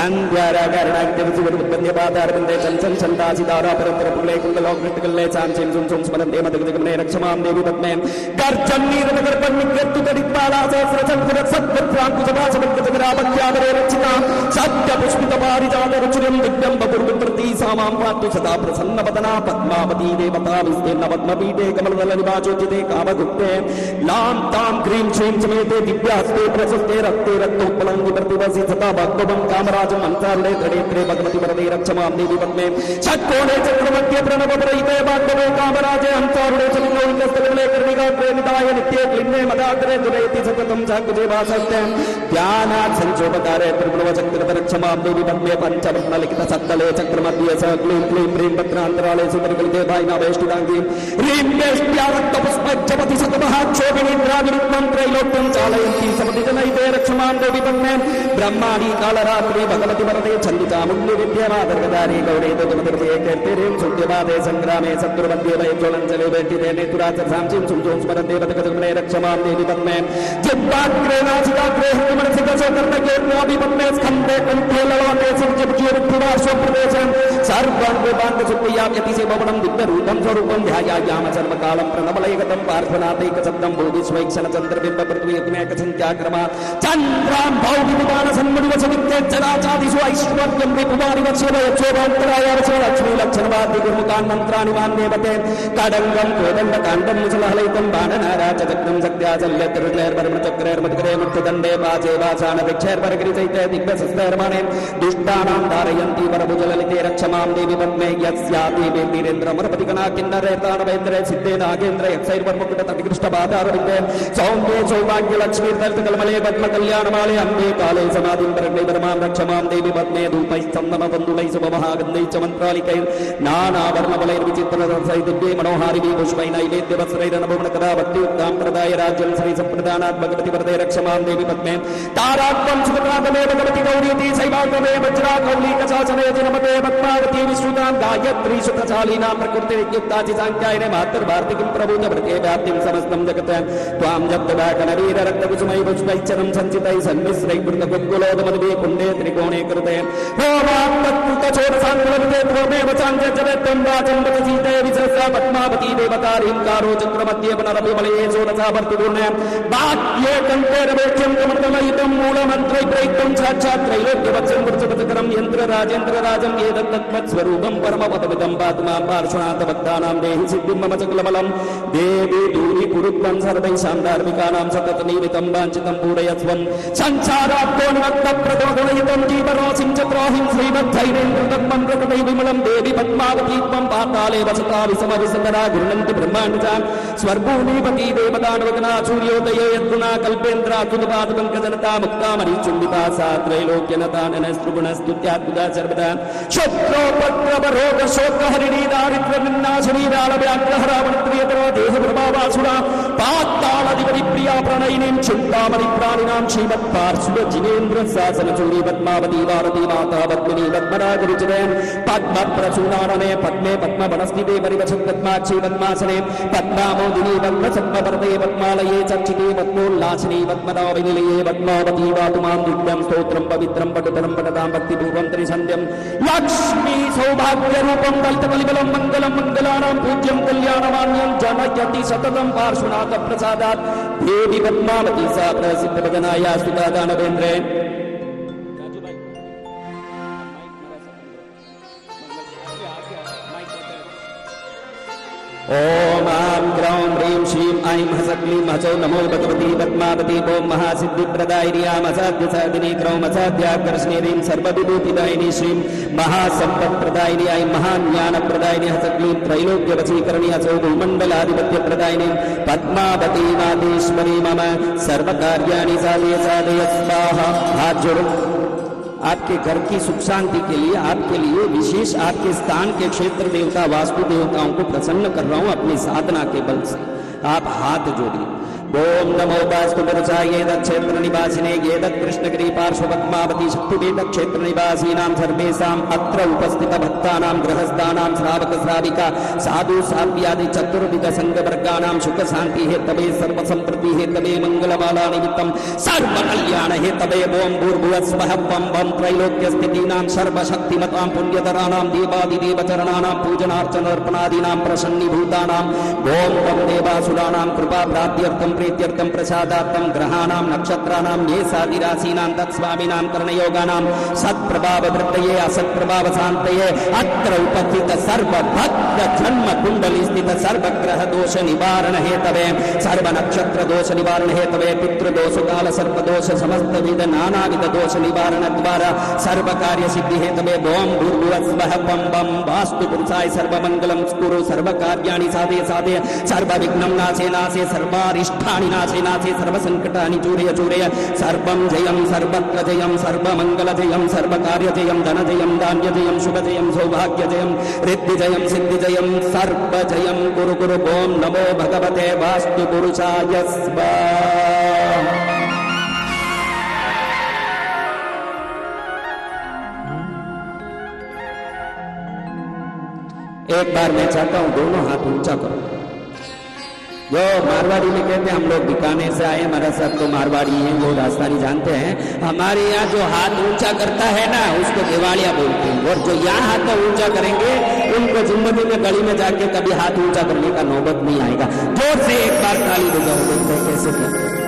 सान्ध्यारागारणाक्तिरुचिवरुद्वन्द्यपादारविन्दे चञ्चल छन्दासितारा परन्तरपुले कुण्डलोकृष्टकल्ले चाञ्चीं सुं स्मरन्ते मदगजगमने रक्षमां देवी पद्मे गर्जन्नीरनगर्पन्निकृत्तुतडिप्पाला सहस्रचन्द्रसत्पुत्राङ्कुशभासमर्कजगरापत्यावरे रक्षिता सत्यपुष्पितपारिजातरुचिरं दिव्यं बपुर्विप्रति सा मां पातु सदा प्रसन्नवदना पद्मावती देवता विस्तीर्ण पद्मपीठे कमलदलनिवासोचिते कामगुप्ते लां तां क्रीं श्रीं समेते दिव्यास्ते प्रशस्ते रक्ते रक्तोत्पलङ्गि प्रतिवसि सदा भक्तवं कामराजं मन्त्रालये त्रिनेत्रे भगवति वरदे रक्षमां देवी पद्मे षट्कोणे चक्रमध्ये प्रणवप्रहिते भागवते कामराजे हंसारुणे चलिलोहितस्थले कर्णिकाग्रे निधाय नित्ये क्लिन्ने मदाग्रे दुरयति सततं चाकुजे वासस्ते ध्यानात् संचोपकारे त्रिगुणवचक्रपरक्षमां देवी पद्मे पञ्चवर्णलिखित सत्तले चक्रमध्ये स क्लीं क्लीं प्रीं पत्रान्तराले सुपरिकलिते भाइनावेष्टिताङ्गी ह्रीं वेष्ट्यारक्तपुष्पज्जपति सतमहाक्षोभिनीन्द्राविरुद्धं त्रैलोक्यं चालयन्ति सपदि जनैते रक्षमां देवी पद्मे ब्रह्माणि कालरात्रि भगवति वरदे चण्डिचामुण्डी विद्यमादर्गदारी गौरे दुर्गमतिर्भये कीर्तिरीं सुद्यवादे संग्रामे शत्रुमध्ये वैज्वलञ्चले वेष्टिते नेतुराचरसांसीं सुंजों स्मरन्ते वदगजगमने रक्षमां देवी पद्मे जिह्वाग्रे नासिकाग्रे हृदयमनसिकशोकर्णकेर्णोऽपि पद्मे स्कन्धे कण्ठे ललाटे सिंहजिभुजीरुद्धिवार्श्वप्रदेशं सर्वाङ्गोपाङ्गसुप्रियाव्यतिसे भवनं दिव्यरूपं स्वरूपं ध्यायायाम सर्वकालं प्रणवलयगतं पार्श्वनाथैकशब्दं बोधिस्वैक्षणचन्द्रबिम्बपृथ्वीमेकसङ्ख्याक्रमा चन्द्रां भौविमानसन्मुनिवसनित्ये जराचादिषु ऐश्वर्यं विपुवारिवक्षोभयक्षोभान्तरायावसो लक्ष्मीलक्षणवादिगुर्मुखान् मन्त्राणि मान्येवते काडङ्गं कोदण्डकाण्डं मुसलहलैकं बाणनाराचक्रं शक्त्याचल्यतिर्लैर्वरुणचक्रैर्मधुकरे मुक्तिदण्डे वाचे वाचानभिक्षैर्वरगिरिचैते दिव्यशस्त्रैर्माणे दुष्टानां धारयन्ति वरभुजललिते रक्षमां देवी पद्मे यस्याति वीरेन्द्रमरपतिगणा किन्नरेतानवेन्द्रे सिद्धे नागेन्द्र यक्षैर्वर्मुकुटतटिकृष्टपादारविन्दे सौम्ये सौभाग्यलक्ष्मीर्दर्शकल्मले पद्मकल्याणमाले अम्बे काले समाधिं परग्ने परमां रक्षमां देवी पद्मे धूपैश्चन्दनबन्धुलैः शुभमहागन्धैः च मन्त्रालिकैः नानावर्णवलैर्विचित्ररसैः दिव्ये मनोहारिभिः पुष्पैः नैवेद्यवस्त्रैरनभुवनकदा भक्तियुक्तां प्रदाय राज्यं श्रीसम्प्रदानात् भगवति वरदे रक्षमां देवी पद्मे तारात्वं सुभद्रात्मे भगवति गौरीति शैवात्मे वज्राकौलीकशासने नमते पद्मावती विश्रुतां गायत्री सुतचालिनां प्रकृतिर्युक्ताचि साङ्ख्यायने मातर्भारतिकिं प्रभूतभृते व्याप्तिं समस्तं जगत् त्वां जप्तवाकनवीररक्तकुसुमैः पुष्पैश्चरं सञ्चितैः सन्मिश्रैः कृतकुग्गुलोदमदिभिः कुण्डे त्रिकोणे कृते होमात्तत्कुतचोरसाङ्कुलमिते त्वमेव चाञ्चजवेत्तं वाचं वचसीते विसहसा पद्मावती देवता ह्रीङ्कारो चक्रमध्ये पुनरभिमलये षोडशा भर्तुपूर्णे वाक्ये कण्ठे रवेक्ष्यं कमण्डलयुतं मूलमन्त्रै प्रयुक्तं साक्षात् त्रैलोक्यवत्सं वृषभचक्रं यन्त्रराजेन्द्रराजं एतत्तत्त्वस्वरूपं परमपदमिदं पातु मां पार्श्वनाथभक्तानां देहि सिद्धिं मम चक्लबलं देवी दूरीकुरुत्वं सर्वैषां धार्मिकानां सततनिमितं वाञ्छितं पूरयस्वं संसारात्तो निमत्तप्रदोगुणयुतं जीवराशिं च त्राहिं श्रीमद्धैरेन्द्रदत्तं प्रकटै विमलं देवी पद्मावती त्वं पाताले वसता विसमविसतरा गृह्णन्ति ब्रह्माण्डजान् स्वर्गूनीपति देवदानवगना सूर्योदये यद्गुणा कल्पेन्द्राच्युतपादपङ्कजनता मुक्तामरीचुम्बिता सा त्रैलोक्यनताननस्त्रिगुणस्तुत्याद्भुता सर्वदा शत्रोपद्रवरोगशोकहरिणी दारिद्र्यनिन्नाशिनी रालव्याघ्रहरावणत्री प्रियतरा देह प्रभावासुरा पातालाधिपति प्रिया प्रणयिनीं चिंतामणि प्राणिनां श्रीमत्पार्श्व जिनेन्द्र शासन चूरी पद्मावती भारती माता पद्मिनी पद्मराज रुचिरे पद्म प्रसूनानने पद्मे पद्म वनस्पति परिवशं पद्माक्षी पद्मासने पद्मामोदिनी पद्म सत्मपर्दे पद्मालये चक्षिते पद्मोल्लासिनी पद्मनाभिनिलये पद्मावती वातुमां दिव्यं स्तोत्रं पवित्रं पठितरं पठतां भक्तिपूर्वं त्रिसन्ध्यं लक्ष्मी सौभाग्यरूपं दलितबलिबलं मङ्गलं मङ्गलानां पूज्यं कल्याणमान्यं जनयति सततं पार्श्वनाथ प्रसादात् देवी पद्मावती सा प्रसिद्ध भजनाया स्तुता दानवेन्द्रे ओम आं ग्रौं ह्रीं श्रीं ऐं हसक्लीं हसौ नमो भगवती पद्मावती ओम महासिद्धिप्रदायिनी आं असाध्यसाधिनी ग्रौं असाध्याकर्षणी ह्रीं सर्वविभूतिदायिनी श्रीं महासम्पत्प्रदायिनी ऐं महाज्ञानप्रदायिनी हसक्लीं त्रैलोक्यवशीकरणी हसौ भूमण्डलाधिपत्यप्रदायिनी पद्मावती मातेश्वरी मम सर्वकार्याणि साधय साधय स्वाहा। हाथ जोड़ो। आपके घर की सुख शांति के लिए, आपके लिए विशेष आपके स्थान के क्षेत्र देवता वास्तु देवताओं को प्रसन्न कर रहा हूं अपनी साधना के बल से। आप हाथ जोड़िए। ओम नमो वास्तु पुरुषाय क्षेत्र निवासिने ये कृष्णगिरी पार्श्व पद्मावती शक्तिपीठ क्षेत्र निवासीनां सर्वेषाम् अत्र उपस्थित भक्तानां गृहस्थानां श्रावक श्राविका साधु साध्यादि चतुर्विध संघ वर्गानां सुख शांति हेतवे सर्व संप्रति हेतवे मंगलमाला निमित्तं सर्व कल्याण हेतवे ओम भूर्भुवस्वः वं वं त्रैलोक्य स्थितीनां सर्वशक्तिमतां पुण्यतराणां देवादिदेव चरणानां पूजनार्चनार्पणादीनां प्रसन्नीभूतानां ओम वं देवासुराणां कृपा प्राप्त्यर्थं प्रीत्यर्थं प्रसादार्थं ग्रहाणां नक्षत्राणां ये सादिराशीनां तत्स्वामिनां कर्णयोगानां सत्प्रभाव वृद्धये असत्प्रभाव शान्तये अत्र उपस्थित सर्व भक्त जन्म कुंडली स्थित सर्व ग्रह दोष निवारण हेतवे सर्व नक्षत्र दोष निवारण हेतवे पितृदोष काल सर्प दोष समस्त विध नानाविध दोष निवारण द्वारा सर्व कार्य सिद्धि हेतवे ओम भूर्भुवस्वः वं वं वास्तु पुरुषाय सर्वमंगलं कुरु सर्व कार्याणि साधय साधय सर्व विघ्नं नाशे नाशे सर्वारिष्ट नाशे नाशे सर्व संकटानि चूरय चूरय सर्वं जयं सर्वत्र जयं सर्वमंगल जयं सर्वकार्य जयं धन जयं धान्य जयं शुभ जयं सौभाग्य जयं रिद्धि जयं सिद्धि जयं सर्व जयं गुरु गुरु ओम नमो भगवते वास्तु पुरुषाय स्वाहा। एक बार मैं चाहता हूं दोनों हाथ ऊंचा करो। जो मारवाड़ी में कहते हैं हम लोग बीकानेर से आए, हमारा सब तो मारवाड़ी हैं, वो राजस्थानी जानते हैं। हमारे यहाँ जो हाथ ऊंचा करता है ना उसको दिवालिया बोलते हैं, और जो यहाँ हाथ ऊंचा करेंगे उनको जिंदगी में गली में जाके कभी हाथ ऊंचा करने का नौबत नहीं आएगा। जोर से एक बार ताली बजाओ, देखते हैं कैसे करते हैं।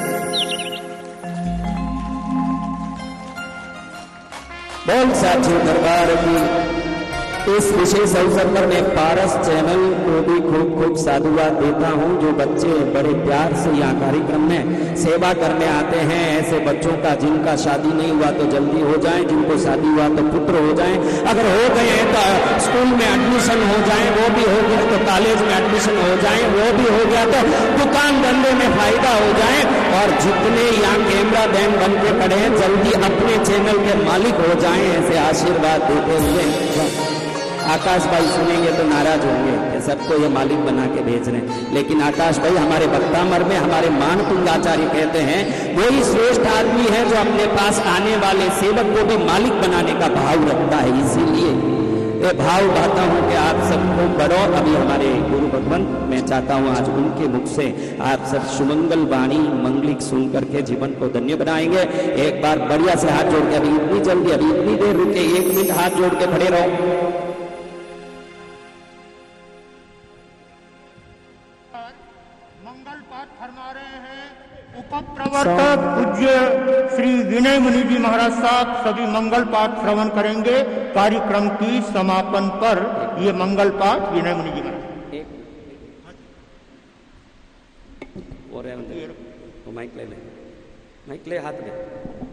बोल साक्षी दरबार की। इस विशेष अवसर पर मैं पारस चैनल को भी खूब खूब साधुवाद देता हूं, जो बच्चे बड़े प्यार से यहाँ कार्यक्रम में सेवा करने आते हैं। ऐसे बच्चों का जिनका शादी नहीं हुआ तो जल्दी हो जाए, जिनको शादी हुआ तो पुत्र हो जाए, अगर हो गए तो स्कूल में एडमिशन हो जाए, वो भी हो गया तो कॉलेज में एडमिशन हो जाए, वो भी हो गया तो दुकान धंधे में फायदा हो जाए, और जितने यहाँ कैमरा मैन बन के खड़े हैं जल्दी अपने चैनल के मालिक हो जाएं। ऐसे आशीर्वाद देते हुए आकाश भाई सुनेंगे तो नाराज होंगे कि सबको ये मालिक बना के भेज रहे हैं, लेकिन आकाश भाई हमारे भक्तामर में हमारे मानकुंड आचार्य कहते हैं वही श्रेष्ठ आदमी है जो अपने पास आने वाले सेवक को भी मालिक बनाने का भाव रखता है। इसीलिए ये भाव पाता हूं कि आप सबको बड़ो। अभी हमारे गुरु भगवान मैं चाहता हूं आज उनके मुख से आप सब सुमंगल वाणी मंगलिक सुन करके जीवन को धन्य बनाएंगे। एक बार बढ़िया से हाथ जोड़ के, अभी इतनी जल्दी, अभी इतनी देर रुके, 1 मिनट हाथ जोड़ के खड़े रहो। प्रवर्तक पूज्य श्री विनय मुनि जी महाराज साहब सभी मंगल पाठ श्रवण करेंगे। कार्यक्रम की समापन पर ये मंगल पाठ विनय मुनि जी महाराज। तो माइक ले, माइक ले, हाथ में।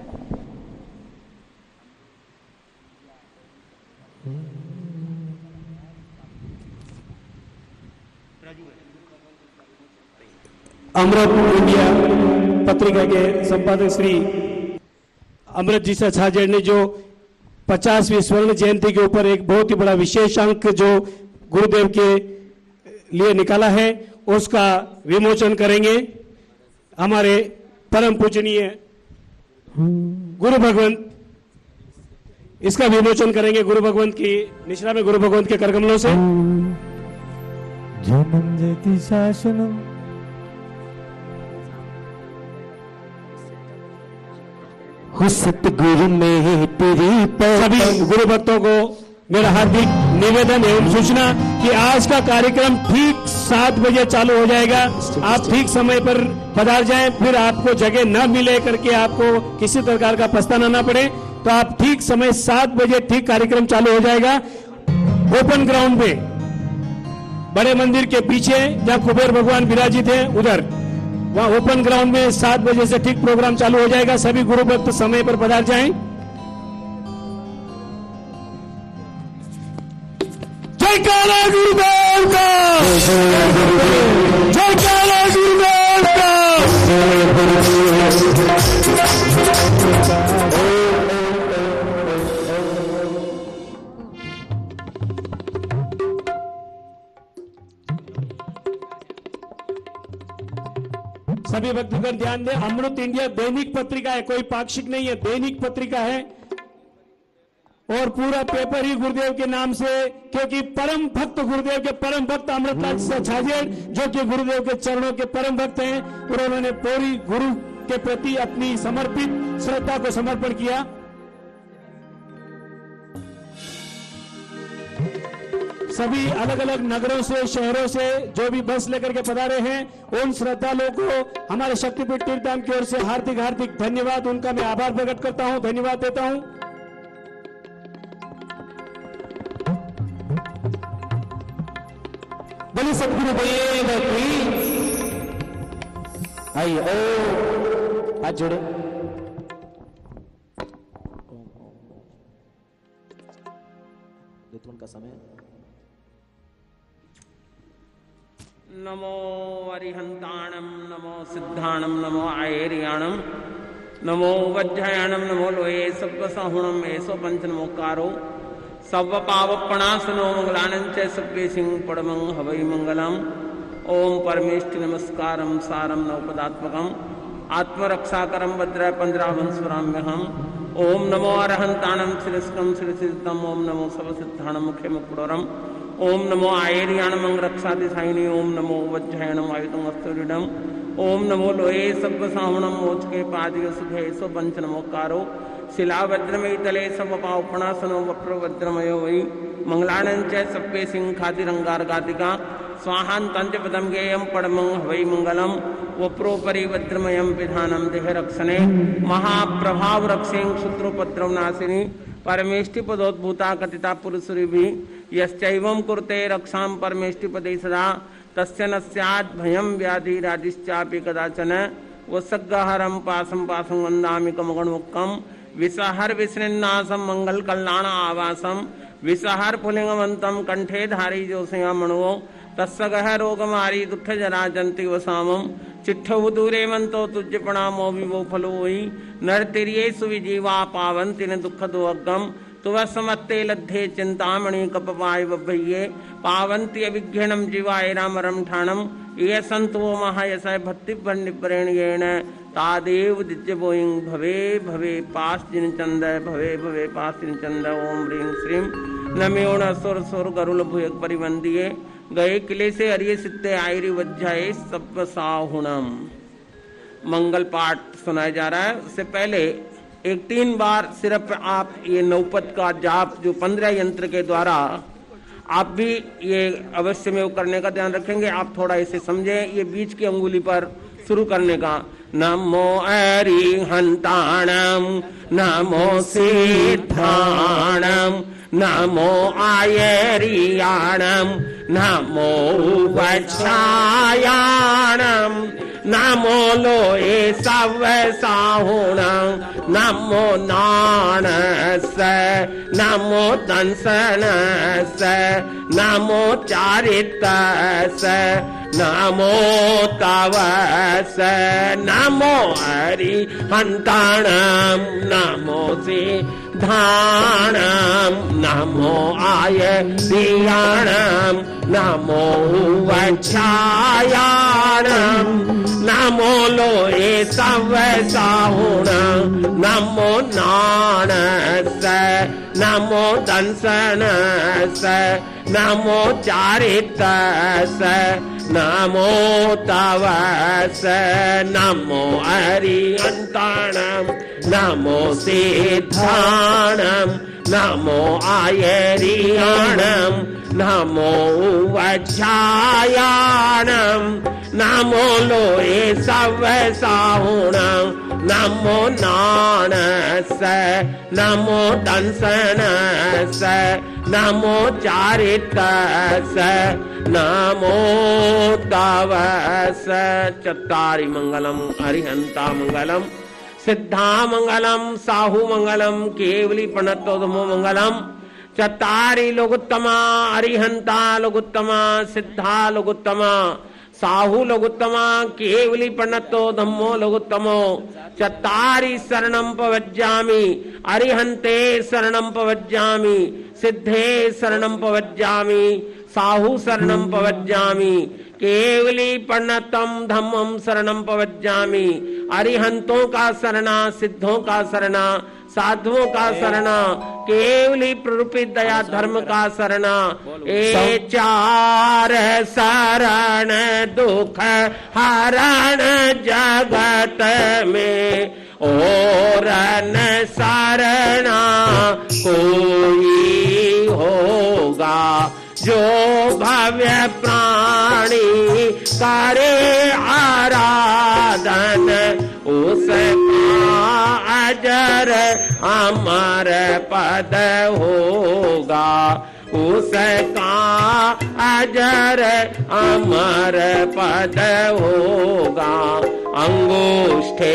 अमृत इंडिया पत्रिका के संपादक श्री अमृत जी साझा ने जो 50वीं स्वर्ण जयंती के ऊपर एक बहुत ही बड़ा विशेष अंक जो गुरुदेव के लिए निकाला है, उसका विमोचन करेंगे। हमारे परम पूजनीय गुरु भगवंत इसका विमोचन करेंगे गुरु भगवंत की निश्रा में गुरु भगवंत के करकमलों से। जन्म जति शासनम हो सतगुरु में तेरी सभी गुरु भक्तों को मेरा हार्दिक निवेदन एवं सूचना कि आज का कार्यक्रम ठीक 7 बजे चालू हो जाएगा। आप ठीक समय पर पधार जाएं, फिर आपको जगह न मिले करके आपको किसी प्रकार का पछताना ना पड़े। तो आप ठीक समय 7 बजे ठीक कार्यक्रम चालू हो जाएगा। ओपन ग्राउंड पे बड़े मंदिर के पीछे जहाँ कुबेर भगवान विराजित है उधर, वहाँ ओपन ग्राउंड में 7 बजे से ठीक प्रोग्राम चालू हो जाएगा। सभी गुरु भक्त समय पर पधार जाएं। जय काला गुरुदेव का, जय काला गुरुदेव का। सभी भक्तगण ध्यान दें, अमृत इंडिया दैनिक पत्रिका है, कोई पाक्षिक नहीं है, दैनिक पत्रिका है और पूरा पेपर ही गुरुदेव के नाम से, क्योंकि परम भक्त गुरुदेव के परम भक्त अमृतलाल छाजेड़ जो कि गुरुदेव के चरणों के परम भक्त हैं, और उन्होंने पूरी गुरु के प्रति अपनी समर्पित श्रद्धा को समर्पण किया। सभी अलग अलग नगरों से शहरों से जो भी बस लेकर के पधारे हैं उन श्रद्धालुओं को हमारे शक्तिपीठ तीर्थधाम की ओर से हार्दिक हार्दिक धन्यवाद, उनका मैं आभार प्रकट करता हूं, धन्यवाद देता हूं। बोले सतगुरु देव की। आइए ओ हाथ जोड़े। का समय। नमो अरिहंताणम, नमो सिद्धाणम, नमो आयरियाणम, नमो वज्रयाणम, नमो लोये सब्बसाहुणम एसो पंच नमोकारो सव पावपणासनो मंगलानंच सब्बे सिंह पड़मं हवै मंगलम। ओम परमेष्टि नमस्कारम सारम नवपदात्मकम आत्मरक्षाकरम भद्र 15 वंस्वराम्यहम। ओम नमो अरहंताणम शिरस्कम शिरसिद्धम, ओम नमो सर्वसिद्धाणम मुखे मुकुटोरम, ओम नमो आयरियाणम अंगरक्षादिशायिनी, ओम नमो वज्रयाणम आयुधं अस्तुरिडम, ओम नमो लोये सब्बसाहुणम मोचके पादिय सुभे सो पंच नमोकारो शिला वज्रमयी तले समपापणासनो वप्रो वज्रमयो वै मंगलानंच सप्पे सिंह खातिरंगारगातिका स्वाहांतंच पदम गेयम पड़मं हवै मंगलम। वप्रोपरि वज्रमयम विधानम देह रक्षणे महाप्रभाव रक्षें शत्रुपद्रव नाशिनी परमेष्टि पदोद्भूता कथिता पुरुषरिभि यश्चैवं कुरुते रक्षां परमेष्टि पदे सदा तस्य न स्यात् भयं व्याधि राजिश्चापि कदाचन। वसग्गहरं पासं पासं वन्दामि कमगणमुक्कं विसहर विसृन्नासं मंगल कल्याण आवासं विसहर पुलिंगवंतं कंठे धारी जोषयामणो तस्सगह रोगमारी दुख जरा जंति वसामं चिट्ठौ दूरे मंतो तुज्यपणामो विवो फलो वै नरतिर्ये सुविजीवा पावन्ति न दुख दोअग्गम तुव समत्ते लद्धे चिंतामणि कपपाय बभ्ये पावन्ति अविघ्नम जीवाय रामरम ठाणम ये संतो महायस भक्ति निप्रणयेण तादेव दिज्य बोइंग भवे भवे पास जिन चंद भवे भवे पास जिन चंद। ओम ह्रीं श्रीं नम्योण सुर सुर गरुल भुयक परिवंदिये गए किले से अरिय सिद्धे आयरी वज्जाए सब साहुणम। मंगल पाठ सुनाया जा रहा है। उससे पहले एक 3 बार सिर्फ आप ये नौपद का जाप जो 15 यंत्र के द्वारा आप भी ये अवश्य में करने का ध्यान रखेंगे। आप थोड़ा इसे समझें, ये बीच की अंगुली पर शुरू करने का। नमो अरिहंताणम, नमो सिद्धाणम, नमो आयरियाणम, नमो वज्रायाणम, नमो लोये सवसाहुणं, नमो नाणस, नमो दंसनस, नमो चारितस, नमो तवस, नमो अरिहंताणम, नमो धाणम नमो आयर्याणम नमो वच्छायाणम नमो लोए सवसाहुणम नमो नाणस नमो दंसनस नमो चारितस नमो तवस नमो अरिहंताणम नमो सिद्धाणम नमो आयर्याणम नमो वच्छायाणम नमो लोए सवसाहुणम नमो नाणस नमो दंसनस नमो चारितस नमो तवस। चत्तारि मंगलम अरिहंता मंगलम सिद्धा मंगलम साहु मंगलम केवली प्रणतोधमो मंगलम। चत्तारि लोगुत्तमा अरिहंता लोगुत्तमा सिद्धा लोगुत्तमा साहु लोगुत्तमा केवली प्रणतो धम्मो लोगुत्तमो। चत्तारि शरणं पवज्जामि अरिहंते शरणं पवज्जामि सिद्धे शरणं पवज्जामि साहु शरणं पवज्जामि केवली प्रणतम धम्मम शरणं पवज्जामि। अरिहंतों का शरणा सिद्धों का शरणा साधुओं का शरणा केवली प्ररूपित दया धर्म का शरणा। ए चार शरण दुख हरण जगत में और न शरणा कोई होगा जो भव्य प्राणी करे आराधन उसका अजर अमर पद होगा उसका अजर अमर पद होगा। अंगुष्ठे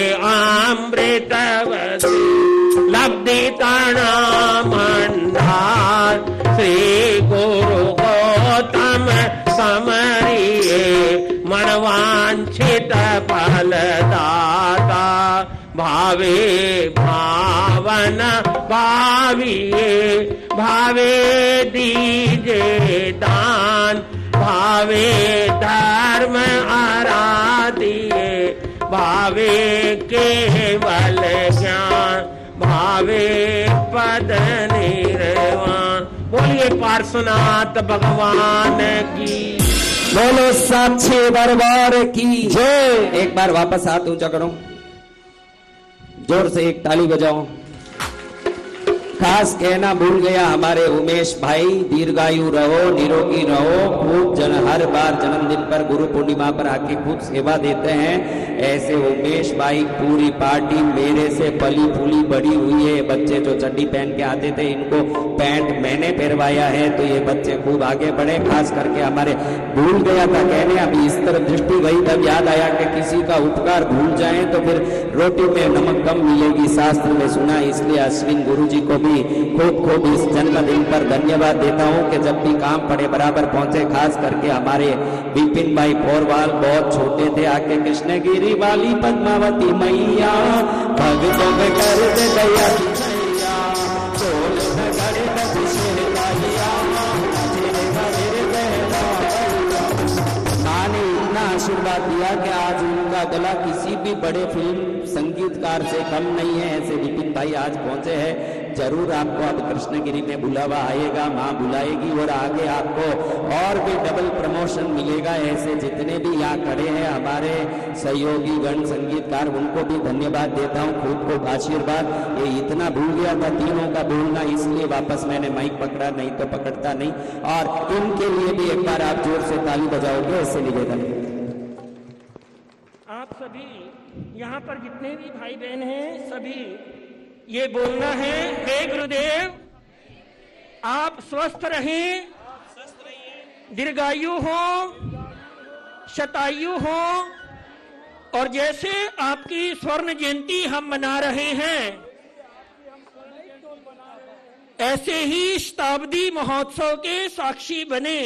अमृतवती लब्धि तणामंडार श्री गुरु गौतम समरिये मनवांछित फलदाता भावे भावन भाविये भावे दीजे दान भावे धर्म आराधिये भावे केवल ज्ञान भावे पद निर्वाण। बोलिए पार्श्वनाथ भगवान की बोलो साक्षी दरबार की जय। एक बार वापस हाथ ऊंचा करो जोर से एक ताली बजाओ। खास कहना भूल गया हमारे उमेश भाई दीर्घायु रहो निरोगी रहो खूब हर बार जन्मदिन पर गुरु पूर्णिमा पर आके खूब सेवा देते हैं। ऐसे उमेश भाई पूरी पार्टी मेरे से पली फूली बड़ी हुई है। बच्चे जो चड्डी पहन के आते थे इनको पैंट मैंने पहनवाया है तो ये बच्चे खूब आगे बढ़े। खास करके हमारे भूल गया था कहने अभी इस तरफ दृष्टि गई तब याद आया कि किसी का उपकार भूल जाए तो फिर रोटी में नमक कम मिलेगी शास्त्र में सुना। इसलिए अश्विन गुरु जी को भी खूब इस जन्मदिन पर धन्यवाद देता हूं कि जब भी काम पड़े बराबर पहुंचे। खास करके हमारे विपिन भाई पोरवाल बहुत छोटे थे आके कृष्णगिरी वाली पद्मावती मैया भगतों में कर दे दया आशीर्वाद दिया कि आज उनका गला किसी भी बड़े फिल्म संगीतकार से कम नहीं है। ऐसे विपिन भाई आज पहुंचे हैं। जरूर आपको अब कृष्णगिरी में बुलावा आएगा मां बुलाएगी और आगे आपको और भी डबल प्रमोशन मिलेगा। ऐसे जितने भी यहाँ खड़े हैं हमारे सहयोगी गण संगीतकार उनको भी धन्यवाद देता हूँ खूब आशीर्वाद। ये इतना भूल गया था तीनों का बोलना इसलिए वापस मैंने माइक पकड़ा नहीं तो पकड़ता नहीं। और इनके लिए भी एक बार आप जोर से ताली बजाओगे ऐसे निवेदन। आप सभी यहाँ पर जितने भी भाई बहन हैं सभी ये बोलना है हे गुरुदेव आप स्वस्थ रहें दीर्घायु हो शतायु हो और जैसे आपकी स्वर्ण जयंती हम मना रहे हैं ऐसे ही शताब्दी महोत्सव के साक्षी बने।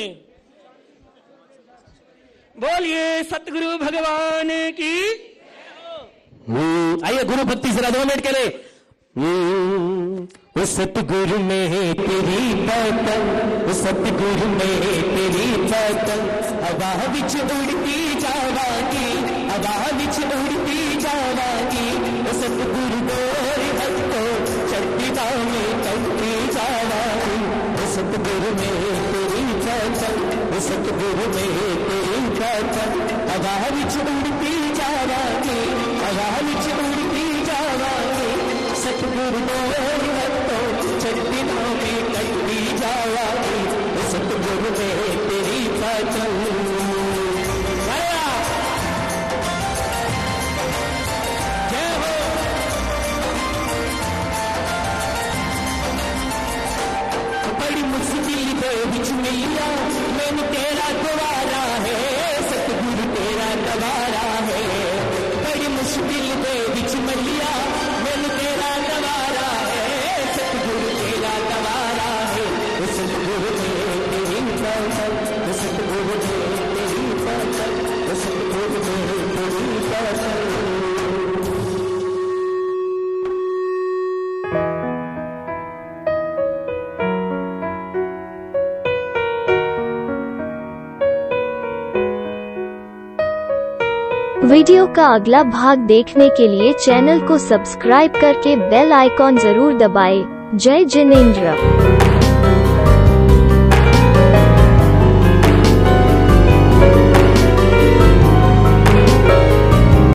बोलिए सतगुरु भगवान की। आइए गुरु भक्ति से 2 मिनट के लिए वो सतगुरु में तेरी पतंग, वो सतगुरु में तेरी पतंग, हवा विच उड़ती जावागी, हवा विच उड़ती जावागी। वो सतगुरु गोरी भक्तो चढ़ती में चढ़ती जावागी। वो सतगुरु में तेरी पतंग, वो सतगुरु में तेरी पतंग, हवा विच उड़ती जावागी, हवा विच उड़ती जावागी। सतगुरु गोरी भक्तो चढ़ती में चढ़ती जावागी। वो सतगुरु में तेरी पतंग। मुश्किल दे बिच मिलिया मैंने तेरा गवारा है, सतगुरु तेरा गवारा है। बड़ी मुश्किल दे बिच मिलिया मैंने तेरा गवारा है, सतगुरु तेरा गवारा है। सतगुरु में तेरी पतंग, सतगुरु में तेरी पतंग, सतगुरु में तेरी पतंग। वीडियो का अगला भाग देखने के लिए चैनल को सब्सक्राइब करके बेल आइकॉन जरूर दबाएं। जय जिनेंद्र।